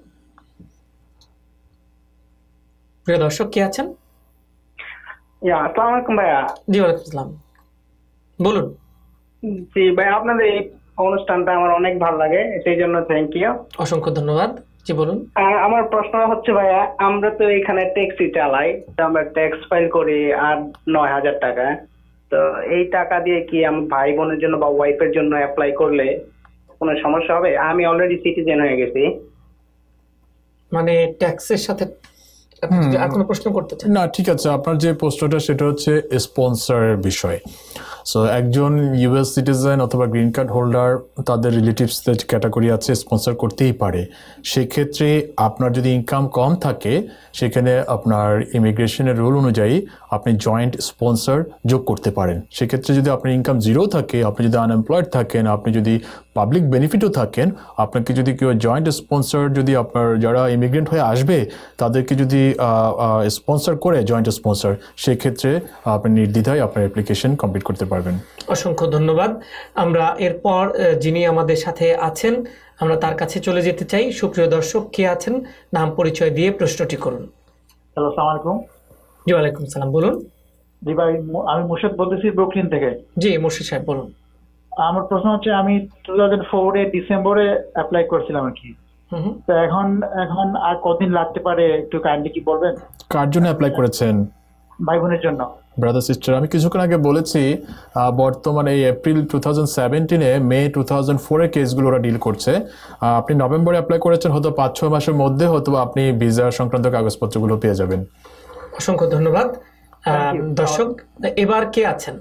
প্রিয় দর্শক, কে আছেন? আসসালামু আলাইকুম ভাইয়া। জি, ওয়ালাইকুম আসসালাম, বলুন। জি ভাই, আপনাদের এই অনুষ্ঠানটা আমার অনেক ভালো লাগে, সেই জন্য থ্যাংক ইউ। অসংখ্য ধন্যবাদ। জি বলুন। আমার প্রশ্ন হচ্ছে ভাইয়া, আমরা তো এখানে ট্যাক্সি চালাই, আমরা ট্যাক্স ফাইল করি আর 9,000 টাকা। তো এই টাকা দিয়ে কি আমার ভাই বোনের জন্য বা ওয়াইফের জন্য অ্যাপ্লাই করলে কোনো সমস্যা হবে? আমি অলরেডি সিটিজেন হয়ে গেছি। মানে ট্যাক্সের সাথে আর কোনো প্রশ্ন করতে চান? না, ঠিক আছে। আপনার যে প্রশ্নটা সেটা হচ্ছে স্পন্সরের বিষয়। সো একজন ইউএস সিটিজেন অথবা গ্রিন কার্ড হোল্ডার, তাদের রিলেটিভসদের ক্যাটাগরি আছে, স্পন্সর করতেই পারে। সেক্ষেত্রে আপনার যদি ইনকাম কম থাকে, সেখানে আপনার ইমিগ্রেশনের রুল অনুযায়ী আপনি জয়েন্ট স্পন্সর যোগ করতে পারেন। সেক্ষেত্রে যদি আপনার ইনকাম জিরো থাকে, আপনি যদি আনএমপ্লয়েড থাকেন, আপনি যদি পাবলিক বেনিফিটও থাকেন, আপনাকে যদি কেউ জয়েন্ট স্পন্সর, যদি আপনার যারা ইমিগ্রেন্ট হয়ে আসবে তাদেরকে যদি স্পন্সর করে, জয়েন্ট স্পন্সর, সেক্ষেত্রে আপনি নির্দ্বিধায় আপনার অ্যাপ্লিকেশন কমপ্লিট করতে পারবেন। অসংখ্য ধন্যবাদ। আমরা এরপর যিনি আমাদের সাথে আছেন, আমরা তার কাছে চলে যেতে চাই। সুপ্রিয় দর্শক, কে আছেন নাম পরিচয় দিয়ে প্রশ্নটি করুন। হ্যালো, আসসালামু আলাইকুম। জি, ওয়ালাইকুম সালাম, বলুন। জি ভাই, আমি মুর্শিদ বলতেছি ব্রুকলিন থেকে। জি মুর্শিদ সাহেব, বলুন। আমার প্রশ্ন হচ্ছে, আমি 2004 ডিসেম্বরে অ্যাপ্লাই করছিলাম আর কি। তো এখন আর কতদিন লাগতে পারে, একটু কাইন্ডলি কি বলবেন? কার জন্য অ্যাপ্লাই করেছেন? ভাই বোনের জন্য। ব্রাদার সিস্টার, আমি কিছুক্ষণ আগে বলেছি বর্তমানে এই এপ্রিল 2017-এ মে 2004-এর কেসগুলো ওরা ডিল করছে। আপনি নভেম্বরে অ্যাপ্লাই করেছেন, হয়তো 5-6 মাসের মধ্যে হয়তো আপনি ভিসা সংক্রান্ত কাগজপত্রগুলো পেয়ে যাবেন। অসংখ্য ধন্যবাদ। দর্শক, এবার কে আছেন?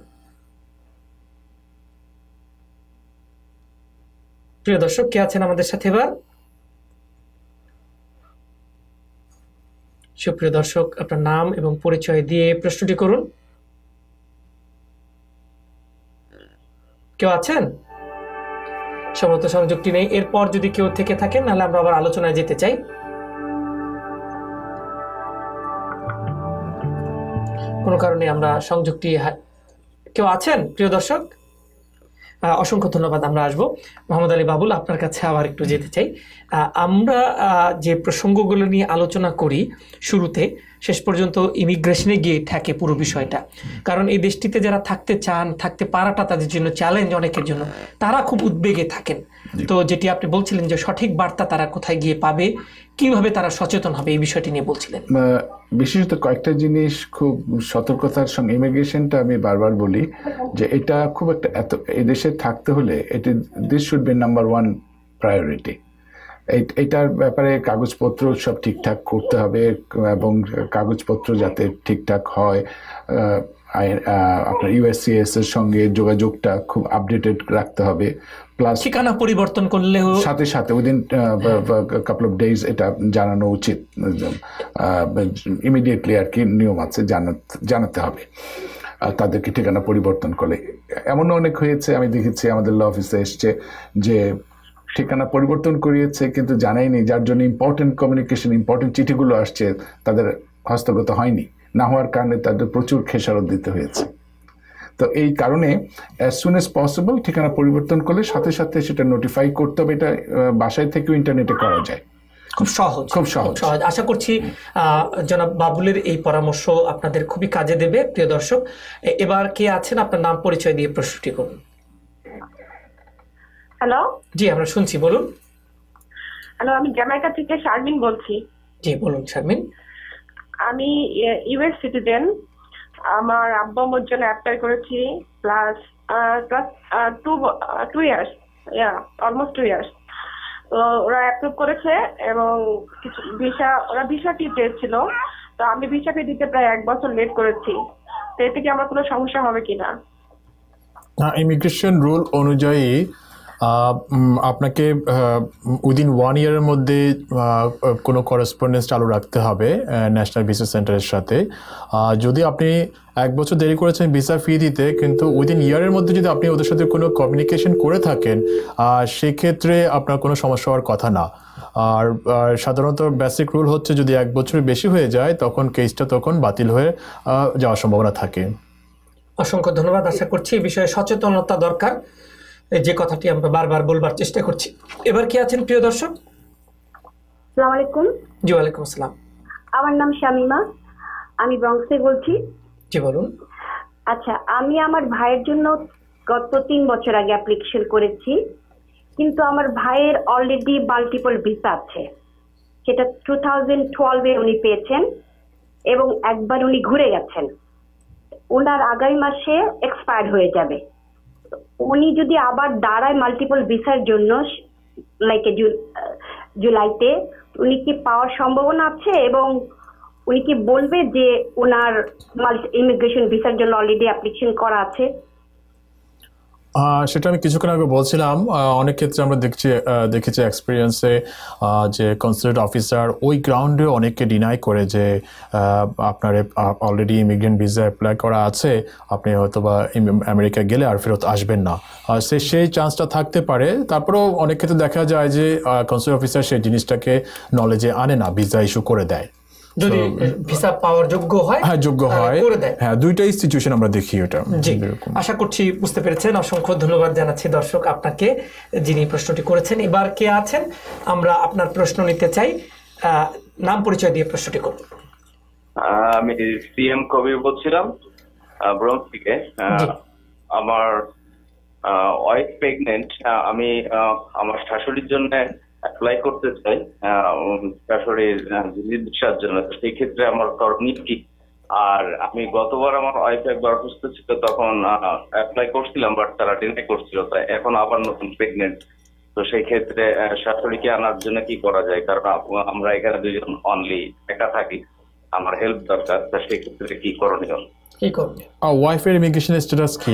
প্রিয় দর্শক, কে আছেন আমাদের সাথে এবার? সুপ্রিয় দর্শক, আপনার নাম এবং পরিচয় দিয়ে প্রশ্নটি করুন। কেউ আছেন? সম্ভবত সংযোগটি নেই। এরপর যদি কেউ থেকে থাকেন, নাহলে আমরা আবার আলোচনায় যেতে চাই। কোনো কারণে আমরা সংযোগটি, কেউ আছেন প্রিয় দর্শক? অসংখ্য ধন্যবাদ। আমরা আসবো মোহাম্মদ আলী বাবুল, আপনার কাছে আবার একটু যেতে চাই। আমরা যে প্রসঙ্গগুলো নিয়ে আলোচনা করি, শুরুতে শেষ পর্যন্ত ইমিগ্রেশনে গিয়ে ঠেকে পুরো বিষয়টা। কারণ এই দেশটিতে যারা থাকতে চান, থাকতে পারাটা তাদের জন্য চ্যালেঞ্জ, অনেকের জন্য তারা খুব উদ্বেগে থাকেন। তো যেটি আপনি বলছিলেন যে সঠিক বার্তা তারা কোথায় গিয়ে পাবে, কিভাবে তারা সচেতন হবে, এই বিষয়টি নিয়ে বলছিলেন। বিশেষত কয়েকটা জিনিস খুব সতর্কতার সঙ্গে, ইমিগ্রেশনটা আমি বারবার বলি যে এটা খুব একটা এই দেশে থাকতে হলে this should be number 1 priority. এটার ব্যাপারে কাগজপত্র সব ঠিকঠাক করতে হবে, এবং কাগজপত্র যাতে ঠিকঠাক হয়, আপনার ইউএসসিএস এর সঙ্গে যোগাযোগটা খুব আপডেটেড রাখতে হবে। প্লাস ঠিকানা পরিবর্তন করলেও সাথে সাথে উইদিন কাপল অফ ডেজ এটা জানানো উচিত, ইমিডিয়েটলি আর কি নিয়ম আছে, জানাতে হবে তাদেরকে ঠিকানা পরিবর্তন করলে। এমনও অনেক হয়েছে, আমি দেখেছি আমাদের ল অফিসে এসছে যে ঠিকানা পরিবর্তন করিয়েছে কিন্তু জানাইনি, যার জন্য ইম্পর্টেন্ট কমিউনিকেশন, ইম্পর্টেন্ট চিঠিগুলো আসছে তাদের হস্তগত হয়নি, না হওয়ার কারণে তাদের প্রচুর খেসারত দিতে হয়েছে। তো এই কারণে অ্যাজ সুন অ্যাজ পসিবল ঠিকানা পরিবর্তন করলে সাথে সাথে সেটা নোটিফাই করতে হবে। এটা বাসায় থেকেও ইন্টারনেটে করা যায়, খুব সহজ। আশা করছি জনাব বাবুলের এই পরামর্শ আপনাদের খুবই কাজে দেবে। প্রিয় দর্শক, এবার কে আছেন, আপনার নাম পরিচয় দিয়ে প্রশ্নটি করুন। হ্যালো। জি, আমরা শুনছি, বলুন। হ্যালো, আমি জ্যামাইকা থেকে শারমিন বলছি। জি বলুন শারমিন। আমি ইউএস সিটিজেন। আমার আব্বা আম্মুর জন্য অ্যাপ্লাই করেছি, প্লাস 2 ইয়ার্স, অলমোস্ট 2 ইয়ার্স। তো ওরা অ্যাপ্রুভ করেছে এবং কিছু ওরা ভিসাটি চেয়েছিল। তো আমি ভিসাকে দিতে প্রায় 1 বছর লেট করেছি, তো এতে কি আমার কোনো সমস্যা হবে কিনা? ইমিগ্রেশন রুল অনুযায়ী আপনাকে উইদিন 1 ইয়ারের মধ্যে কোনো করেসপন্ডেন্স চালু রাখতে হবে ন্যাশনাল ভিসা সেন্টারের সাথে। যদি আপনি 1 বছর দেরি করেছেন ভিসা ফি দিতে, কিন্তু উইদিন ইয়ারের মধ্যে যদি আপনি ওদের সাথে কোনো কমিউনিকেশন করে থাকেন সেক্ষেত্রে আপনার কোনো সমস্যা হওয়ার কথা না। আর সাধারণত বেসিক রুল হচ্ছে যদি 1 বছরের বেশি হয়ে যায় তখন কেসটা তখন বাতিল হয়ে যাওয়ার সম্ভাবনা থাকে। অসংখ্য ধন্যবাদ। আশা করছি এই বিষয়ে সচেতনতা দরকার, যে কথাটি আমরা বারবার বলবার চেষ্টা করছি। এবার কি আছেন প্রিয় দর্শক? আসসালামু আলাইকুম। জি ওয়ালাইকুম আসসালাম। আমার নাম শামিমা, আমি ব্রঙ্কস থেকে বলছি। জি বলুন। আচ্ছা, আমি আমার ভাইয়ের জন্য গত 3 বছর আগে অ্যাপ্লিকেশন করেছি, কিন্তু আমার ভাইয়ের অলরেডি মাল্টিপল ভিসা আছে। সেটা 2012-এ উনি পেয়েছেন এবং একবার উনি ঘুরে গেছেন। ওনার আগামী মাসে এক্সপায়ার হয়ে যাবে। উনি যদি আবার দাঁড়ায় মাল্টিপল ভিসার জন্য লাইক জুলাইতে, উনি কি পাওয়ার সম্ভাবনা আছে? এবং উনি কি বলবে যে ওনার ইমিগ্রেশন ভিসার জন্য অলরেডি অ্যাপ্লিকেশন করা আছে? সেটা আমি কিছুক্ষণ আগে বলছিলাম। অনেক ক্ষেত্রে আমরা দেখেছি এক্সপিরিয়েন্সে যে কনসুলেট অফিসার ওই গ্রাউন্ডে অনেককে ডিনাই করে যে আপনার অলরেডি ইমিগ্রেন্ট ভিসা অ্যাপ্লাই করা আছে, আপনি হয়তো বা আমেরিকা গেলে আর ফেরত আসবেন না, সেই চান্সটা থাকতে পারে। তারপরেও অনেক ক্ষেত্রে দেখা যায় যে কনসুলেট অফিসার সেই জিনিসটাকে নলেজে আনে না, ভিসা ইস্যু করে দেয়। যদি ভিসা পাওয়ার যোগ্য হয়, হ্যাঁ যোগ্য হয়, হ্যাঁ দুইটাই সিচুয়েশন আমরা দেখি ওটা। জি, আশা করছি বুঝতে পেরেছেন। অসংখ্য ধন্যবাদ জানাচ্ছি দর্শক আপনাকে যিনি প্রশ্নটি করেছেন। এবার কে আছেন আমরা আপনার প্রশ্ন নিতে চাই, নাম পরিচয় দিয়ে প্রশ্নটি করুন। আমি সিএম কবির বলছিলাম ব্রঙ্কস থেকে। আমার ওয়াইফ প্রেগনেন্ট, আমি আমার শাশুড়ির জন্য অ্যাপ্লাই করতে চাই, শাশুড়ির চিকিৎসার জন্য। সেই ক্ষেত্রে আমার করণীয় কি? আর আমি গতবার আমার ওয়াইফ একবার অসুস্থ ছিল, তখন অ্যাপ্লাই করছিলাম, বাট তারা ডিনাই করছিল। তাই এখন আবার নতুন প্রেগনেন্ট, তো সেই ক্ষেত্রে শাশুড়িকে আনার জন্য কি করা যায়? কারণ আমরা এখানে দুজন অনলি একা থাকি, আমার হেল্প দরকার। তা সেই ক্ষেত্রে কি করণীয়? কি করবে? ওয়াইফের ইমিগ্রেশন স্ট্যাটাস কি?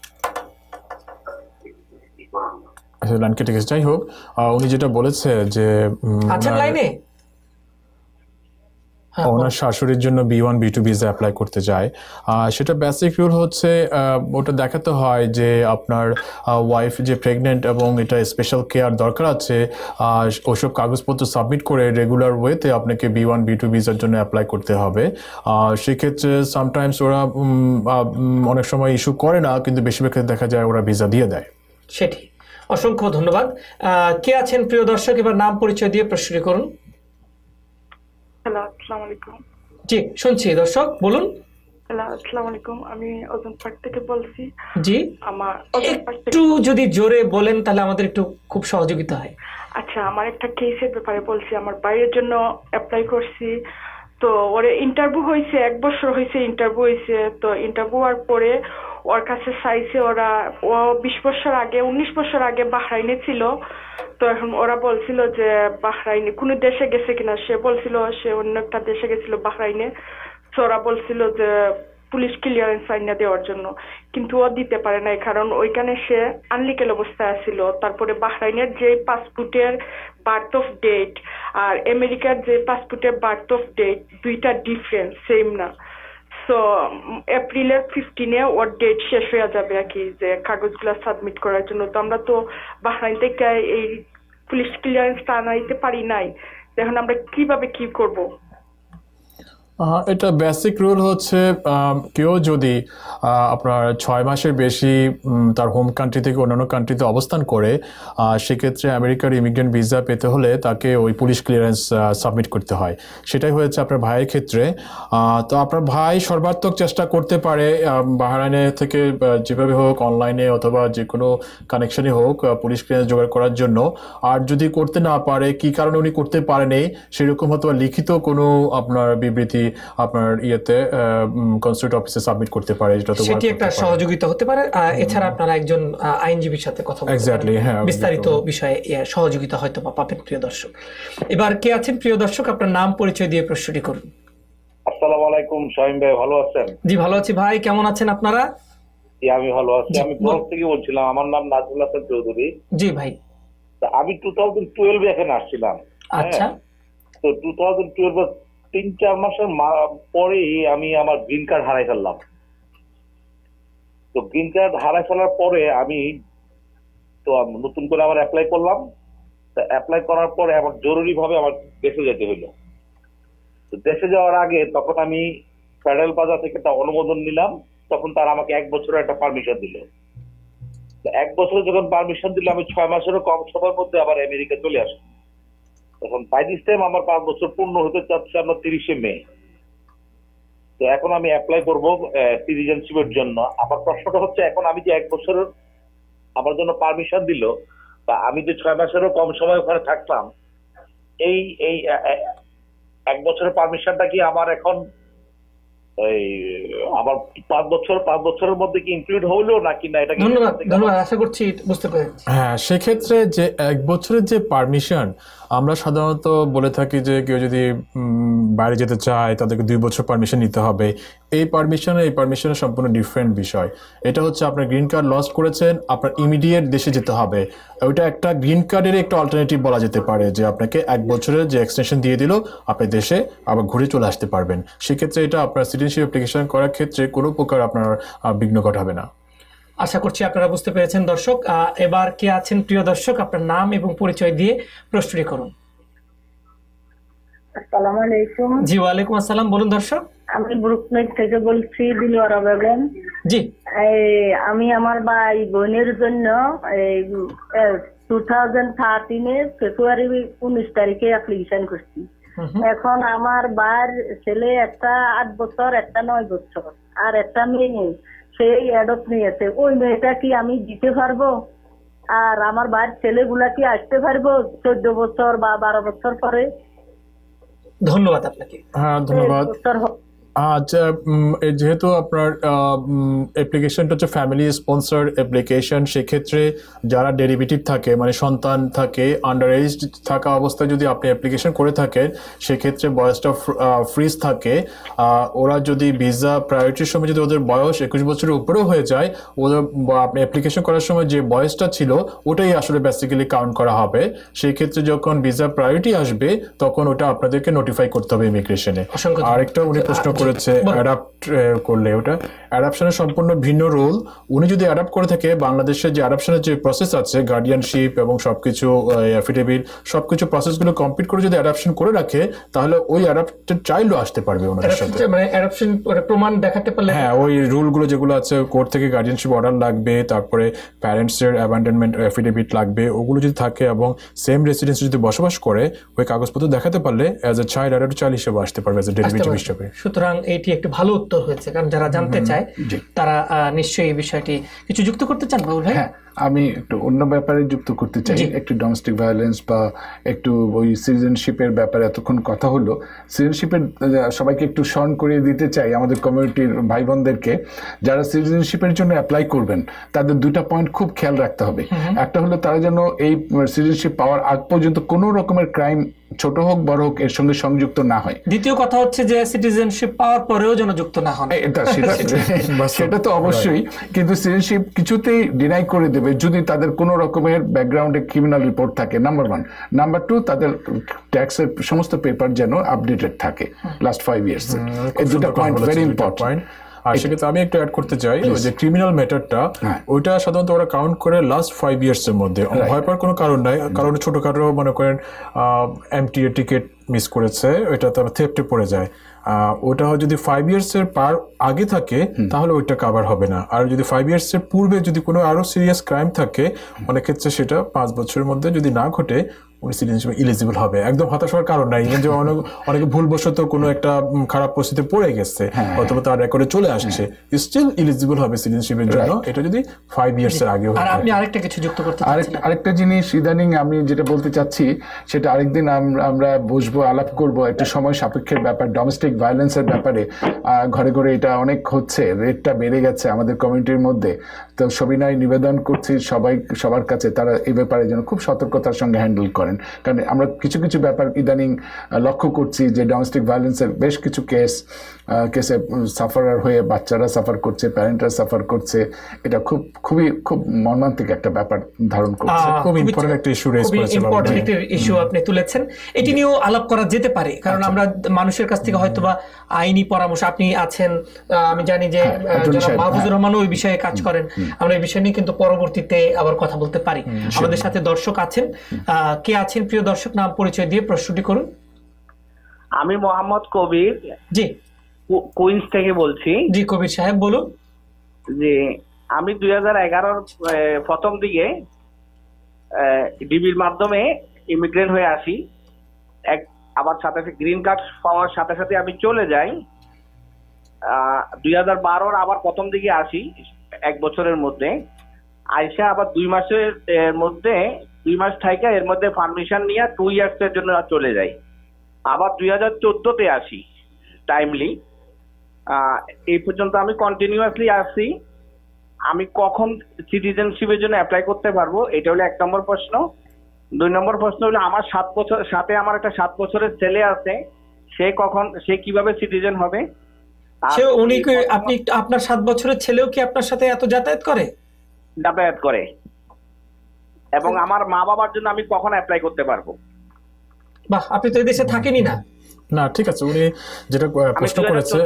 লাইন কেটে গেছে, যাই হোক। উনি যেটা বলেছে যে ওনার শাশুড়ির জন্য B1 B2 ভিসা অ্যাপ্লাই করতে যায়, সেটা বেসিক রুল হচ্ছে ওটা দেখাতে হয় যে আপনার ওয়াইফ যে প্রেগনেন্ট এবং এটা স্পেশাল কেয়ার দরকার আছে, ওইসব কাগজপত্র সাবমিট করে রেগুলার ওয়েতে আপনাকে B1 B2 ভিসার জন্য অ্যাপ্লাই করতে হবে। সেক্ষেত্রে সামটাইমস ওরা অনেক সময় ইস্যু করে না, কিন্তু বেশিরভাগ ক্ষেত্রে দেখা যায় ওরা ভিসা দিয়ে দেয়। সেটি। অসংখ্য ধন্যবাদ। কে আছেন প্রিয় দর্শক? এবার নাম পরিচয় দিয়ে প্রশ্নটি করুন। হ্যালো, আসসালামু আলাইকুম। জি শুনছি, দর্শক বলুন। হ্যালো, আসসালামু আলাইকুম। আমি ওজন পার্ক থেকে বলছি। জি, আমার একটু যদি জোরে বলেন তাহলে আমাদের একটু খুব সহযোগিতা হয়। আচ্ছা, আমার একটা কেসের ব্যাপারে বলছি। আমার বাইরের জন্য অ্যাপ্লাই করছি, তো ওরে ইন্টারভিউ হয়েছে, 1 বছর হয়েছে ইন্টারভিউ হয়েছে। তো ইন্টারভিউ হওয়ার পরে ওর কাছে চাইছে ওরা, ও 20 বছর আগে 19 বছর আগে বাহরাইনে ছিল। তো এখন ওরা বলছিল যে বাহরাইনে কোন দেশে গেছে কিনা, সে বলছিল সে অন্য একটা দেশে গেছিল বাহরাইনে। তো ওরা বলছিল যে পুলিশ ক্লিয়ারেন্স আইনা দেওয়ার জন্য, কিন্তু ও দিতে পারে নাই, কারণ ওইখানে সে আনলিগেল অবস্থায় ছিল। তারপরে বাহরাইনের যে পাসপোর্টের বার্থ অফ ডেট আর আমেরিকার যে পাসপোর্টের বার্থ অফ ডেট দুইটা ডিফারেন্ট, সেম না। সো এপ্রিলের 15-এ ওর ডেট শেষ হয়ে যাবে আর কি, যে কাগজগুলো সাবমিট করার জন্য। তো আমরা তো বাহরাইন থেকে এই পুলিশ ক্লিয়ারেন্সটা আনাইতে পারি নাই, এখন আমরা কিভাবে কি করব? এটা বেসিক রুল হচ্ছে কেউ যদি আপনার 6 মাসের বেশি তার হোম কান্ট্রি থেকে অন্যান্য কান্ট্রিতে অবস্থান করে, সেক্ষেত্রে আমেরিকার ইমিগ্রেন্ট ভিসা পেতে হলে তাকে ওই পুলিশ ক্লিয়ারেন্স সাবমিট করতে হয়। সেটাই হয়েছে আপনার ভাইয়ের ক্ষেত্রে। তো আপনার ভাই সর্বাত্মক চেষ্টা করতে পারে বাহরাইনে থেকে যেভাবে হোক, অনলাইনে অথবা যে কোনো কানেকশনে হোক, পুলিশ ক্লিয়ারেন্স জোগাড় করার জন্য। আর যদি করতে না পারে, কি কারণে উনি করতে পারেনি, সেরকম হয়তো লিখিত কোনো আপনার বিবৃতি আপনার ইয়েতে কনসুলেট অফিসে সাবমিট করতে পারে, যেটা তো সেটি একটা সহযোগিতা হতে পারে। এছাড়া আপনারা একজন আইনজীবীর সাথে কথা বলতে পারেন, বিস্তারিত বিষয়ে সহযোগিতা হয়তো পাবেন প্রিয় দর্শক। এবার কে আছেন প্রিয় দর্শক? আপনার নাম পরিচয় দিয়ে প্রশ্নটি করুন। আলাইকুম, শামীম ভাই ভালো আছেন? জি ভালো আছি ভাই, কেমন আছেন আপনারা? আমি ভালো আছি। আমি ব্লক থেকে বলছিলাম, আমার নাম নাজমুল হাসান চৌধুরী। জি ভাই। আমি 2012 এখানে আসছিলাম। আচ্ছা। তো 2012 3-4 মাসের পরেই আমি আমার গ্রিন কার্ড হারাই ফেললাম। তো গ্রিন কার্ড হারাই ফেলার পরে আমি তো নতুন করে আবার অ্যাপ্লাই করলাম। অ্যাপ্লাই করার পরে আমার জরুরিভাবে আমার দেশে যেতে হলো। তো দেশে যাওয়ার আগে তখন আমি ফেডারেল বাজার থেকে একটা অনুমোদন নিলাম। তখন তারা আমাকে 1 বছরের একটা পারমিশন দিল। 1 বছরে যখন পারমিশন দিল, আমি 6 মাসেরও কম সময়ের মধ্যে আবার আমেরিকা চলে আসি। তখন বাই দিস টাইম আমার 5 বছর পূর্ণ হতে চাচ্ছে আমরা 30শে মে। তো এখন আমি অ্যাপ্লাই করবো সিটিজেনশিপের জন্য। আমার প্রশ্নটা হচ্ছে, এখন আমি যে 1 বছরের আমার জন্য পারমিশন দিল, বা আমি যে 6 মাসেরও কম সময় ওখানে থাকলাম, এই 1 বছরের পারমিশনটা কি আমার এখন আমার 5 বছরের মধ্যে কি ইনক্লুড হলো নাকি না? এটা ধন্যবাদ, আশা করছি বুঝতে পেরেছি। হ্যাঁ, সেক্ষেত্রে যে 1 বছরের যে পারমিশন, আমরা সাধারণত বলে থাকি যে কেউ যদি বাইরে যেতে চায় তাদেরকে 2 বছর পারমিশন নিতে হবে। এই পারমিশনের সম্পূর্ণ ডিফারেন্ট বিষয়। এটা হচ্ছে আপনার গ্রিন কার্ড লস করেছেন, আপনার ইমিডিয়েট দেশে যেতে হবে। ওইটা একটা গ্রিন কার্ডের একটা অল্টারনেটিভ বলা যেতে পারে, যে আপনাকে 1 বছরের যে এক্সটেনশন দিয়ে দিল, আপনি দেশে আবার ঘুরে চলে আসতে পারবেন। সেক্ষেত্রে এটা আপনার সিটিজেনশিপ অ্যাপ্লিকেশন করার ক্ষেত্রে কোনো প্রকার আপনার বিঘ্ন ঘটাবে না। আশা করছি আপনারা বুঝতে পেরেছেন দর্শক। এবার কে আছেন প্রিয় দর্শক, আপনার নাম এবং পরিচয় দিয়ে প্রশ্নটি করুন। আসসালামু আলাইকুম। জি ওয়ালাইকুম আসসালাম, বলুন দর্শক। আমি ব্রুকলিন থেকে বলছি, দিলওয়ারা বেগম। জি। আমি আমার ভাই বোনের জন্য 2013 ফেব্রুয়ারি 19 তারিখে অ্যাপ্লিকেশন করছি। এখন আমার বার ছেলে একটা 8 বছর, একটা 9 বছর, আর একটা মেয়ে, সেই অ্যাডপ্ট নিয়েছে। ওই মেয়েটা কি আমি দিতে পারবো? আর আমার বার ছেলেগুলা কি আসতে পারবো 14 বছর বা 12 বছর পরে? ধন্যবাদ আপনাকে। হ্যাঁ, ধন্যবাদ। আচ্ছা, যেহেতু আপনার অ্যাপ্লিকেশনটা হচ্ছে ফ্যামিলি স্পন্সর্ড অ্যাপ্লিকেশন, সেক্ষেত্রে যারা ডেরিভেটিভ থাকে, মানে সন্তান থাকে, আন্ডার এজ থাকা অবস্থায় যদি আপনি অ্যাপ্লিকেশন করে থাকেন, সেক্ষেত্রে বয়সটা ফ্রিজ থাকে। ওরা যদি ভিসা প্রায়োরিটির সময় যদি ওদের বয়স 21 বছরের উপরেও হয়ে যায়, ওদের আপনি অ্যাপ্লিকেশন করার সময় যে বয়সটা ছিল ওটাই আসলে বেসিক্যালি কাউন্ট করা হবে। সেই ক্ষেত্রে যখন ভিসা প্রায়োরিটি আসবে, তখন ওটা আপনাদেরকে নোটিফাই করতে হবে ইমিগ্রেশনে। আরেকটা উনি প্রশ্ন করেছে অ্যাডাপ্ট করলে, ওটা অ্যাডাপশনের সম্পূর্ণ ভিন্ন রোল। উনি যদি অ্যাডাপ্ট করে থাকে, বাংলাদেশের যে অ্যাডাপশনের যে প্রসেস আছে, গার্ডিয়ানশিপ এবং সবকিছু অ্যাফিডেভিট সবকিছু প্রসেসগুলো কমপ্লিট করে যদি অ্যাডাপশন করে রাখে, তাহলে ওই অ্যাডাপ্টেড চাইল্ডও আসতে পারবে ওনাদের সাথে। মানে অ্যাডাপশন প্রমাণ দেখাতে পারলে, হ্যাঁ, ওই রুলগুলো যেগুলো আছে, কোর্ট থেকে গার্ডিয়ানশিপ অর্ডার লাগবে, তারপরে প্যারেন্টসের অ্যাবান্ডনমেন্ট অ্যাফিডেভিট লাগবে, ওগুলো যদি থাকে এবং সেম রেসিডেন্সে যদি বসবাস করে, ওই কাগজপত্র দেখাতে পারলে as a child adopt child হিসেবে আসতে পারবে, অ্যাজ এ ডেরিভেটিভ হিসেবে। সুতরাং এটি একটি ভালো উত্তর হয়েছে, কারণ যারা জানতে চায় তারা নিশ্চয়ই এই বিষয়টি কিছু যুক্ত করতে চান। বাবুল ভাই? হ্যাঁ, আমি একটু অন্য ব্যাপারে যুক্ত করতে চাই। একটু ডোমেস্টিক ভায়োলেন্স বা একটু ওই সিটিজেনশিপের ব্যাপারে এতক্ষণ কথা হলো। সিটিজেনশিপের সবাইকে একটু স্মরণ করিয়ে দিতে চাই, আমাদের কমিউনিটির ভাই বোনদেরকে, যারা সিটিজেনশিপের জন্য অ্যাপ্লাই করবেন, তাদের 2টা পয়েন্ট খুব খেয়াল রাখতে হবে। একটা হলো, তারা যেন এই সিটিজেনশিপ পাওয়ার আগ পর্যন্ত কোনো রকমের ক্রাইম, ছোট হোক বড় হোক, এর সঙ্গে সংযুক্ত না হয়। দ্বিতীয় কথা হচ্ছে যে সিটিজেনশিপ পাওয়ার পরেও যেন যুক্ত না হন। সেটা তো অবশ্যই, কিন্তু সিটিজেনশিপ কিছুতেই ডিনাই করে দেবে যদি তাদের কোনো রকমের ব্যাকগ্রাউন্ডে ক্রিমিনাল রিপোর্ট থাকে, নাম্বার 1। নাম্বার 2, তাদের ট্যাক্সের সমস্ত পেপার যেন আপডেটেড থাকে লাস্ট 5 ইয়ার্স। এই 2টা পয়েন্ট ভেরি ইম্পর্টেন্ট। আর সেক্ষেত্রে আমি একটু অ্যাড করতে চাই, ওই যে ক্রিমিনাল ম্যাটারটা, ওইটা সাধারণত ওরা কাউন্ট করে লাস্ট 5 ইয়ার্সের মধ্যে। ভয় পাওয়ার কোনো কারণ নাই, কারণ ছোটখাটো মনে করেন এমটিএ টিকিট মিস করেছে, ওইটা তো থেফটে পড়ে যায়। ওটা যদি 5 ইয়ার্সের পার আগে থাকে, তাহলে ওইটা কাভার হবে না। আর যদি 5 ইয়ার্সের পূর্বে যদি কোনো আরো সিরিয়াস ক্রাইম থাকে, অনেক ক্ষেত্রে সেটা 5 বছরের মধ্যে যদি না ঘটে, উনি সিটিজেনশিপ এলিজিবল হবে। একদম হতাশ হওয়ার কারণ নাই। ইভেন যে অনেকে ভুলবশত কোনো একটা খারাপ পরিস্থিতিতে পড়ে গেছে, অথবা তার রেকর্ডে চলে আসছে, স্টিল এলিজিবল হবে সিটিজেনশিপের জন্য, এটা যদি 5 ইয়ার্সের আগে হয়। আর আপনি আরেকটা কিছু যুক্ত করতে চাচ্ছেন? আরেকটা জিনিস ইদানিং আমি যেটা বলতে চাচ্ছি, সেটা আরেকদিন আমরা বসবো, আলাপ করব, একটা সময় সাপেক্ষের ব্যাপার, ডোমেস্টিক ভায়োলেন্সের ব্যাপারে ঘরে ঘরে এটা অনেক হচ্ছে, রেটটা বেড়ে গেছে আমাদের কমিউনিটির মধ্যে। তো সবিনয় নিবেদন করছি সবার কাছে তারা এই ব্যাপারে যেন খুব সতর্কতার সঙ্গে হ্যান্ডেল করেন, কারণ আমরা কিছু কিছু ব্যাপার ইদানিং লক্ষ্য করছি যে ডোমেস্টিক ভায়োলেন্সের বেশ কিছু কেসে সাফারার হয়ে বাচ্চারা সাফার করছে, প্যারেন্টরা সাফার করছে। এটা খুব মর্মান্তিক একটা ব্যাপার ধারণ করছে। খুব ইম্পর্টেন্ট একটা ইস্যু রেজ করেছেন, ইম্পর্টেন্ট একটা ইস্যু আপনি তুলেছেন। এটি নিয়েও আলাপ করা যেতে পারে, কারণ আমরা মানুষের কাছ থেকে হয়তোবা আইনি পরামর্শ, আপনি আছেন, আমি জানি যে মাহফুজুর রহমানও ওই বিষয়ে কাজ করেন, আমরা এই বিষয় নিয়ে কিন্তু পরবর্তীতে আবার কথা বলতে পারি। আমাদের সাথে দর্শক আছেন, কে আছেন প্রিয় দর্শক? নাম পরিচয় দিয়ে প্রশ্নটি করুন। আমি মোহাম্মদ কবির, জি, কুইন্স থেকে বলছি। জি কবির সাহেব বলুন। জি, আমি 2011 প্রথম দিকে ডিবির মাধ্যমে ইমিগ্রেন্ট হয়ে আসি। আবার সাথে সাথে গ্রিন কার্ড পাওয়ার সাথে সাথে আমি চলে যাই। 2012 আবার প্রথম দিকে আসি, 1 বছরের মধ্যে আইসা আবার 2 মাসের মধ্যে 2 মাস থাইকা এর মধ্যে পারমিশন নিয়ে 2 ইয়ার্সের জন্য চলে যাই। আবার 2014-তে আসি টাইমলি। এই পর্যন্ত আমি কন্টিনিউয়াসলি আসছি। আমি কখন সিটিজেনশিপের জন্য অ্যাপ্লাই করতে পারবো, এটা হলো 1 নম্বর প্রশ্ন। 2 নম্বর প্রশ্ন হলো আমার 7 বছর সাথে আমার একটা 7 বছরের ছেলে আছে, সে কিভাবে সিটিজেন হবে? আপনি আপনার 7 বছরের ছেলেও কি আপনার সাথে এত যাতায়াত করে? যাতায়াত করে। এবং আমার মা বাবার জন্য আমি কখন অ্যাপ্লাই করতে পারবো? বাহ, আপনি তো এই দেশে থাকেনই না। না, ঠিক আছে, উনি যেটা প্রশ্ন করেছে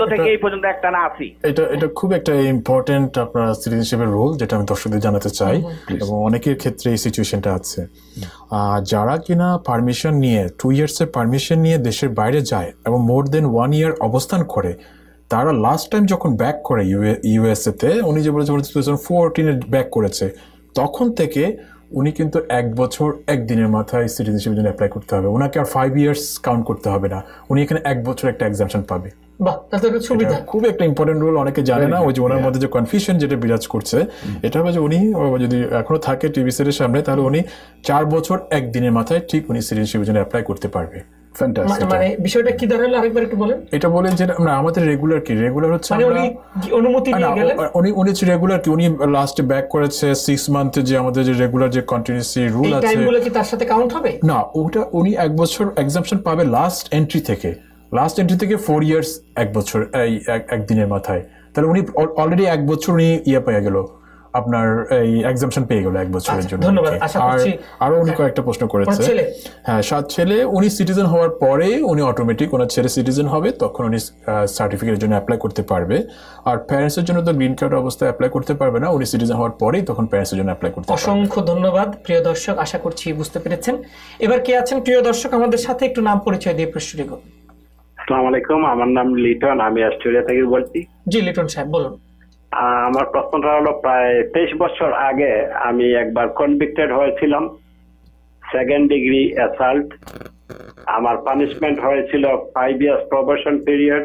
এটা খুব একটা ইম্পর্টেন্ট আপনার সিটিজেনশিপের রুল, যেটা আমি দর্শকদের জানাতে চাই, এবং অনেকের ক্ষেত্রে এই সিচুয়েশনটা আছে। যারা কিনা পারমিশন নিয়ে 2 ইয়ার্সের পারমিশন নিয়ে দেশের বাইরে যায় এবং মোর দেন 1 ইয়ার অবস্থান করে, তারা লাস্ট টাইম যখন ব্যাক করে ইউএসএতে, উনি যে বলেছে 2014-এ ব্যাক করেছে, তখন থেকে উনি কিন্তু 1 বছর 1 দিনের মাথায় সিটিজেনশিপের জন্য অ্যাপ্লাই করতে হবে। ওনাকে আর 5 ইয়ার্স কাউন্ট করতে হবে না, উনি এখানে 1 বছর একটা এক্সাম্পশন পাবে। বাহ, তাহলে সুবিধা। খুব একটা ইম্পর্টেন্ট রুল, অনেকে জানে না। ওই যে ওনার মধ্যে যে কনফিউশন যেটা বিরাজ করছে, এটা হবে যে উনি যদি এখনো থাকে টিভি সেটের সামনে, তাহলে উনি 4 বছর 1 দিনের মাথায় ঠিক উনি সিটিজেনশিপের জন্য অ্যাপ্লাই করতে পারবে। মানে বিষয়টা কি দাঁড়ালো আরেকবার একটু বলেন। এটা বলেন যে আমরা আমাদের রেগুলার হচ্ছে উনি অনুমতি নিয়ে গেলেন, উনি রেগুলার কি উনি লাস্টে ব্যাক করেছে 6 মান্থে, যে আমাদের যে রেগুলার যে কন্টিনিউসি রুল আছে, টাইমগুলো কি তার সাথে কাউন্ট হবে? না, ওটা উনি 1 বছর এক্সাম্পশন পাবে লাস্ট এন্ট্রি থেকে 4 ইয়ার্স 1 বছর 1 দিনের মাথায়। তাহলে উনি অলরেডি 1 বছর উনি পেয়ে গেল, আপনার এই এক্সাম্পশন পেয়ে গেল 1 বছরের জন্য। ধন্যবাদ। আশা করছি আরো উনি কয়েকটা প্রশ্ন করেছে। হ্যাঁ, 7 ছেলে, উনি সিটিজেন হওয়ার পরে উনি অটোমেটিক ওনার ছেলে সিটিজেন হবে, তখন উনি সার্টিফিকেটের জন্য অ্যাপ্লাই করতে পারবে। আর প্যারেন্টসের জন্য তো গ্রিন কার্ড অবস্থায় অ্যাপ্লাই করতে পারবে না, উনি সিটিজেন হওয়ার পরেই তখন প্যারেন্টসের জন্য অ্যাপ্লাই করতে পারবে। অসংখ্য ধন্যবাদ প্রিয় দর্শক, আশা করছি বুঝতে পেরেছেন। এবার কে আছেন প্রিয় দর্শক আমাদের সাথে? একটু নাম পরিচয় দিয়ে প্রশ্নটি করুন। আসসালামু আলাইকুম, আমার নাম লিটন, আমি অস্ট্রেলিয়া থেকে বলছি। জি লিটন সাহেব বলুন। আমার প্রশ্নটা হলো, প্রায় 23 বছর আগে আমি একবার কনভিক্টেড হয়েছিলাম 2nd ডিগ্রি অ্যাসাল্ট। আমার পানিশমেন্ট হয়েছিল 5 years probation period,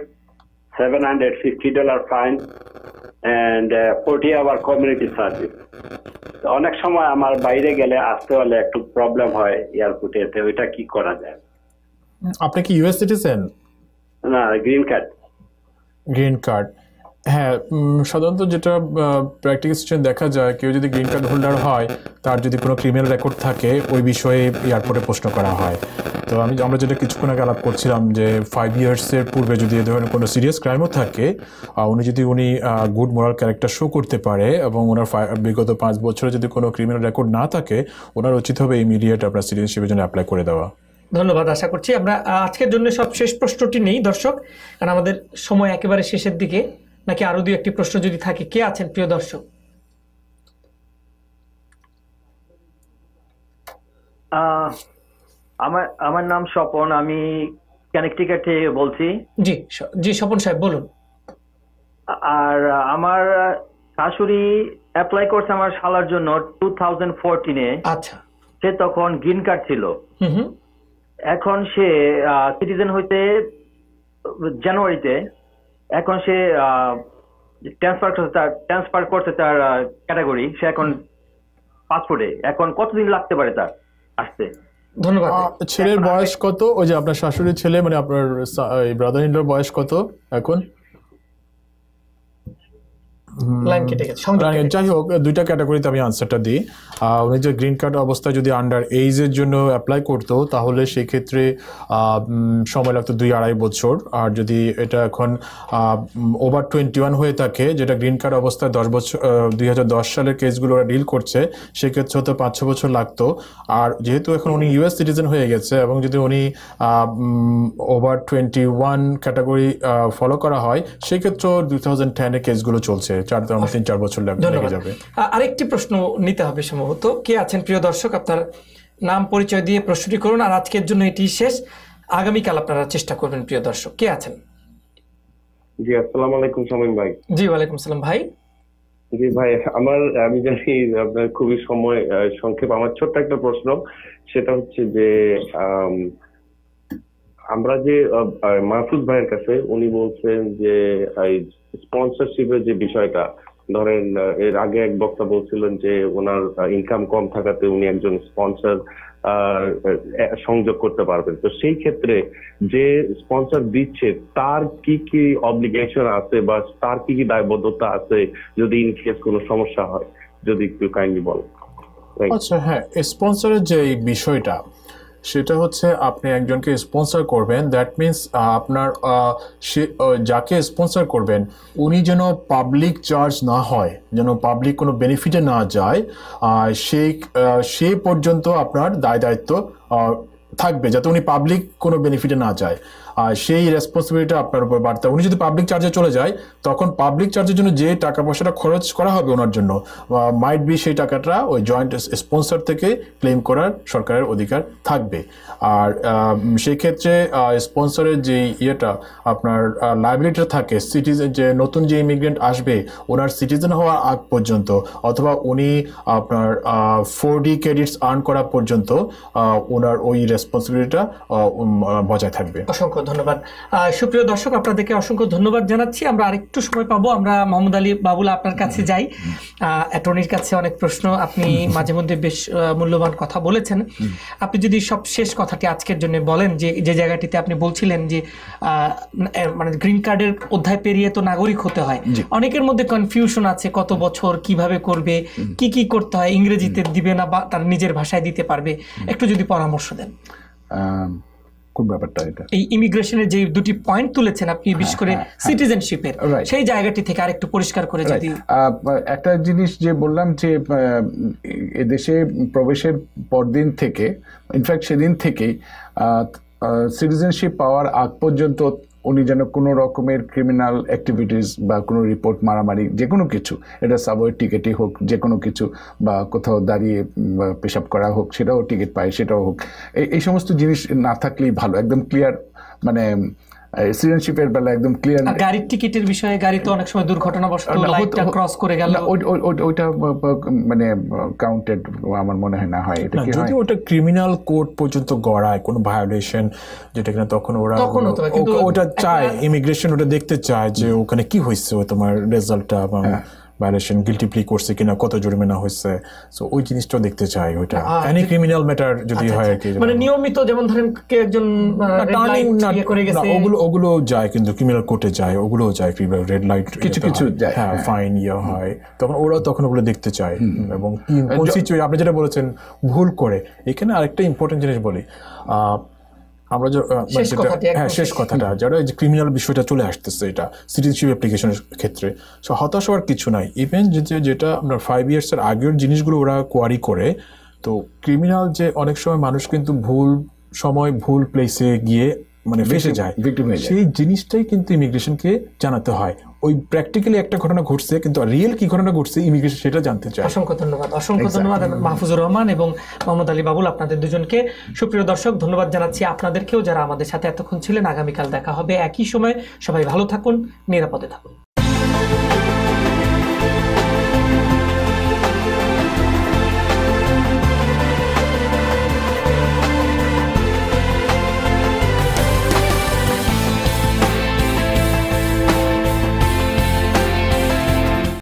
$750 fine and 40 hour community service. অনেক সময় আমার বাইরে গেলে আসতে হলে একটু প্রবলেম হয় এয়ারপোর্টে, ওইটা কি করা যায়? আপনি কি ইউএস সিটিজেন? না, গ্রিন কার্ড। গ্রিন কার্ড, হ্যাঁ, সাধারণত যেটা প্র্যাকটিক্যাল সিচুয়েশন দেখা যায়, কেউ যদি গ্রিন কার্ড হোল্ডার হয়, তার যদি কোনো ক্রিমিনাল রেকর্ড থাকে, ওই বিষয়ে এয়ারপোর্টে প্রশ্ন করা হয়। তো আমরা যেটা কিছুক্ষণ আগে আলাপ করছিলাম, যে 5 ইয়ার্সের পূর্বে যদি এ ধরনের কোনো সিরিয়াস ক্রাইমও থাকে, উনি গুড মোরাল ক্যারেক্টার শো করতে পারে, এবং ওনার বিগত 5 বছরে যদি কোনো ক্রিমিনাল রেকর্ড না থাকে, ওনার উচিত হবে ইমিডিয়েট আপনার সিটিজেনশিপের জন্য অ্যাপ্লাই করে দেওয়া। ধন্যবাদ। আশা করছি আমরা আজকের জন্য সব শেষ প্রশ্নটি নেই দর্শক, কারণ আমাদের সময় একেবারে শেষের দিকে, নাকি আরো 2-1টি প্রশ্ন যদি থাকে? কে আছেন প্রিয় দর্শক? আমার নাম স্বপন, আমি কানেকটিকাট থেকে বলছি। জি জি স্বপন সাহেব বলুন। আর আমার শাশুড়ি অ্যাপ্লাই করছে আমার শালার জন্য 2014-এ। আচ্ছা, সে তখন গ্রিন কার্ড ছিল। এখন সে সিটিজেন জানুয়ারিতে, এখন সে ট্রান্সফার করছে তার ক্যাটাগরি, সে এখন পাসপোর্টে। এখন কতদিন লাগতে পারে তার আসতে? ধন্যবাদ। ছেলের বয়স কত? ওই যে আপনার শাশুড়ির ছেলে মানে আপনার ব্রাদার ইন লর বয়স কত এখন? যাই হোক, দুইটা ক্যাটাগরিতে আমি আনসারটা দিই। উনি যে গ্রিন কার্ড অবস্থায় যদি আন্ডার এইজের জন্য অ্যাপ্লাই করতো তাহলে সেক্ষেত্রে সময় লাগতো 2-2.5 বছর। আর যদি এটা এখন ওভার 21 হয়ে থাকে, যেটা গ্রিন কার্ড অবস্থায় 10 বছর 2010 সালের কেসগুলো ওরা ডিল করছে, সেক্ষেত্রে হয়তো 5-6 বছর লাগতো। আর যেহেতু এখন উনি ইউএস সিটিজেন হয়ে গেছে এবং যদি উনি ওভার 21 ক্যাটাগরি ফলো করা হয়, সেক্ষেত্রে 2010-এর কেসগুলো চলছে, 3-4 বছর লেগে যাবে। আরেকটি প্রশ্ন নিতে হবে সম্ভবত। কে আছেন প্রিয় দর্শক? আপনার নাম পরিচয় দিয়ে প্রশ্নটি করুন। আর আজকের জন্য এটি শেষ, আগামীকাল আপনারা চেষ্টা করবেন। প্রিয় দর্শক, কে আছেন? জি, আসসালামু আলাইকুম শামীম ভাই। জি, ওয়ালাইকুম সালাম ভাই। জি ভাই, আমি জানি আপনার খুবই সময় সংক্ষেপ। আমার ছোট্ট একটা প্রশ্ন, সেটা হচ্ছে যে আমরা যে মাহফুজ ভাইয়ের কাছে উনি বলছেন যে স্পন্সরশিপের যে বিষয়টা, ধরেন এর আগে এক বক্তা বলছিলেন যে ওনার ইনকাম কম থাকাতে উনি একজন স্পন্সর সংযোগ করতে পারবেন। তো সেই ক্ষেত্রে যে স্পন্সর দিচ্ছে তার কি কি অব্লিগেশন আছে বা তার কি কি দায়বদ্ধতা আছে যদি ইন কেস কোনো সমস্যা হয়, যদি একটু কাইন্ডলি বলেন। আচ্ছা, হ্যাঁ, স্পন্সরের যে বিষয়টা, সেটা হচ্ছে আপনি একজনকে স্পন্সর করবেন, দ্যাট মিনস আপনার সে যাকে স্পন্সর করবেন উনি যেন পাবলিক চার্জ না হয়, যেন পাবলিক কোনো বেনিফিটে না যায়, সে পর্যন্ত আপনার দায়িত্ব থাকবে, যাতে উনি পাবলিক কোনো বেনিফিটে না যায়। আর সেই রেসপন্সিবিলিটি আপনার উপর বাড়তে। উনি যদি পাবলিক চার্জে চলে যায়, তখন পাবলিক চার্জের জন্য যে টাকা পয়সাটা খরচ করা হবে ওনার জন্য, মাইট বি সেই টাকাটা ওই জয়েন্ট স্পন্সর থেকে ক্লেম করার সরকারের অধিকার থাকবে। আর সেই ক্ষেত্রে স্পন্সরের যে ইয়েটা আপনার লাইবিলিটিটা থাকে, সিটিজেন যে নতুন যে ইমিগ্রেন্ট আসবে ওনার সিটিজেন হওয়ার আগ পর্যন্ত, অথবা উনি আপনার 4D ক্রেডিটস আর্ন করা পর্যন্ত ওনার ওই রেসপন্সিবিলিটিটা বজায় থাকবে। অসংখ্য ধন্যবাদ। সুপ্রিয় দর্শক, আপনাদেরকে অসংখ্য ধন্যবাদ জানাচ্ছি। আমরা আরেকটু সময় পাবো, আমরা মোহাম্মদ আলী বাবুল আপনার কাছে যাই। অ্যাটর্নির কাছে অনেক প্রশ্ন, আপনি মাঝে মধ্যে বেশ মূল্যবান কথা বলেছেন। আপনি যদি সব শেষ কথাটি আজকের জন্য বলেন, যে জায়গাটিতে আপনি বলছিলেন যে মানে গ্রিন কার্ডের অধ্যায় পেরিয়ে তো নাগরিক হতে হয়, অনেকের মধ্যে কনফিউশন আছে, কত বছর, কিভাবে করবে, কি কি করতে হয়, ইংরেজিতে দিবে না বা তার নিজের ভাষায় দিতে পারবে, একটু যদি পরামর্শ দেন। কোন ব্যাপারটা এটা? এই ইমিগ্রেশনের যে দুটি পয়েন্ট তুলেছেন আপনি, বিশেষ করে সিটিজেনশিপের, সেই জায়গাটি থেকে আরেকটু পরিষ্কার করে যদি। একটা জিনিস যে বললাম যে এদেশে প্রবেশের পরদিন থেকে, ইনফ্যাক্ট সেদিন থেকেই সিটিজেনশিপ পাওয়ার আগ পর্যন্ত উনি যেন কোনো রকমের ক্রিমিনাল অ্যাক্টিভিটিস বা কোনো রিপোর্ট মারামারি যে কোনো কিছু, এটা সাবওয়ে টিকেটই হোক, যে কোনো কিছু, বা কোথাও দাঁড়িয়ে পেশাব করা হোক সেটাও টিকিট পায়, সেটাও হোক, এই সমস্ত জিনিস না থাকলেই ভালো। একদম ক্লিয়ার, মানে সিটিজেনশিপের বেলা একদম ক্লিয়ার। গাড়ির টিকিটের বিষয়ে, গাড়ি তো অনেক সময় দুর্ঘটনাবশত লাইটটা ক্রস করে গেল, ওইটা মানে কাউন্টেড আমার মনে হয় না হয়। এটা কি যদি ওটা ক্রিমিনাল কোড পর্যন্ত গড়ায় কোনো ভায়োলেশন, যেটা কিনা তখন ওরা ওটা চায়, ইমিগ্রেশন ওটা দেখতে চায় যে ওখানে কি হয়েছে, তোমার রেজাল্টটা বা ভায়োলেশন, গিলটি প্লি করছে কিনা, কত জরিমানা হয়েছে, সো ওই জিনিসটাও দেখতে চাই। ওইটা এনি ক্রিমিনাল ম্যাটার যদি হয় আর কি, মানে নিয়মিত, যেমন ধরেন কে একজন টার্নিং করে গেছে, ওগুলো যায়, কিন্তু ক্রিমিনাল কোর্টে যায়, ওগুলোও যায়, রেড লাইট কিছু কিছু যায়, হ্যাঁ, ফাইন ইয়ে হয়, তখন ওগুলো দেখতে চায়। এবং কোন সিচুয়েশন আপনি যেটা বলেছেন ভুল করে, এখানে আরেকটা ইম্পর্টেন্ট জিনিস বলি, আমরা শেষ কথাটা, যারা এই যে ক্রিমিনাল বিষয়টা চলে আসতেছে এটা সিটিজেনশিপ অ্যাপ্লিকেশনের ক্ষেত্রে, সো হতাশ হওয়ার কিছু নাই। ইভেন যেটা আমরা 5 ইয়ার্সের আগের জিনিসগুলো ওরা কোয়ারি করে, তো ক্রিমিনাল যে অনেক সময় মানুষ কিন্তু ভুল সময় ভুল প্লেসে গিয়ে মানে ফেসে যায়, সেই জিনিসটাই কিন্তু ইমিগ্রেশনকে জানাতে হয়। ওই প্র্যাকটিক্যালি একটা ঘটনা ঘটছে, কিন্তু রিয়েল কি ঘটনা ঘটছে ইমিগ্রেশন সেটা জানতে চায়। অসংখ্য ধন্যবাদ, অসংখ্য ধন্যবাদ মাহফুজুর রহমান এবং মোহাম্মদ আলী বাবুল, আপনাদের দুজনকে। সুপ্রিয় দর্শক, ধন্যবাদ জানাচ্ছি আপনাদেরকেও যারা আমাদের সাথে এতক্ষণ ছিলেন। আগামীকাল দেখা হবে একই সময়। সবাই ভালো থাকুন, নিরাপদে থাকুন।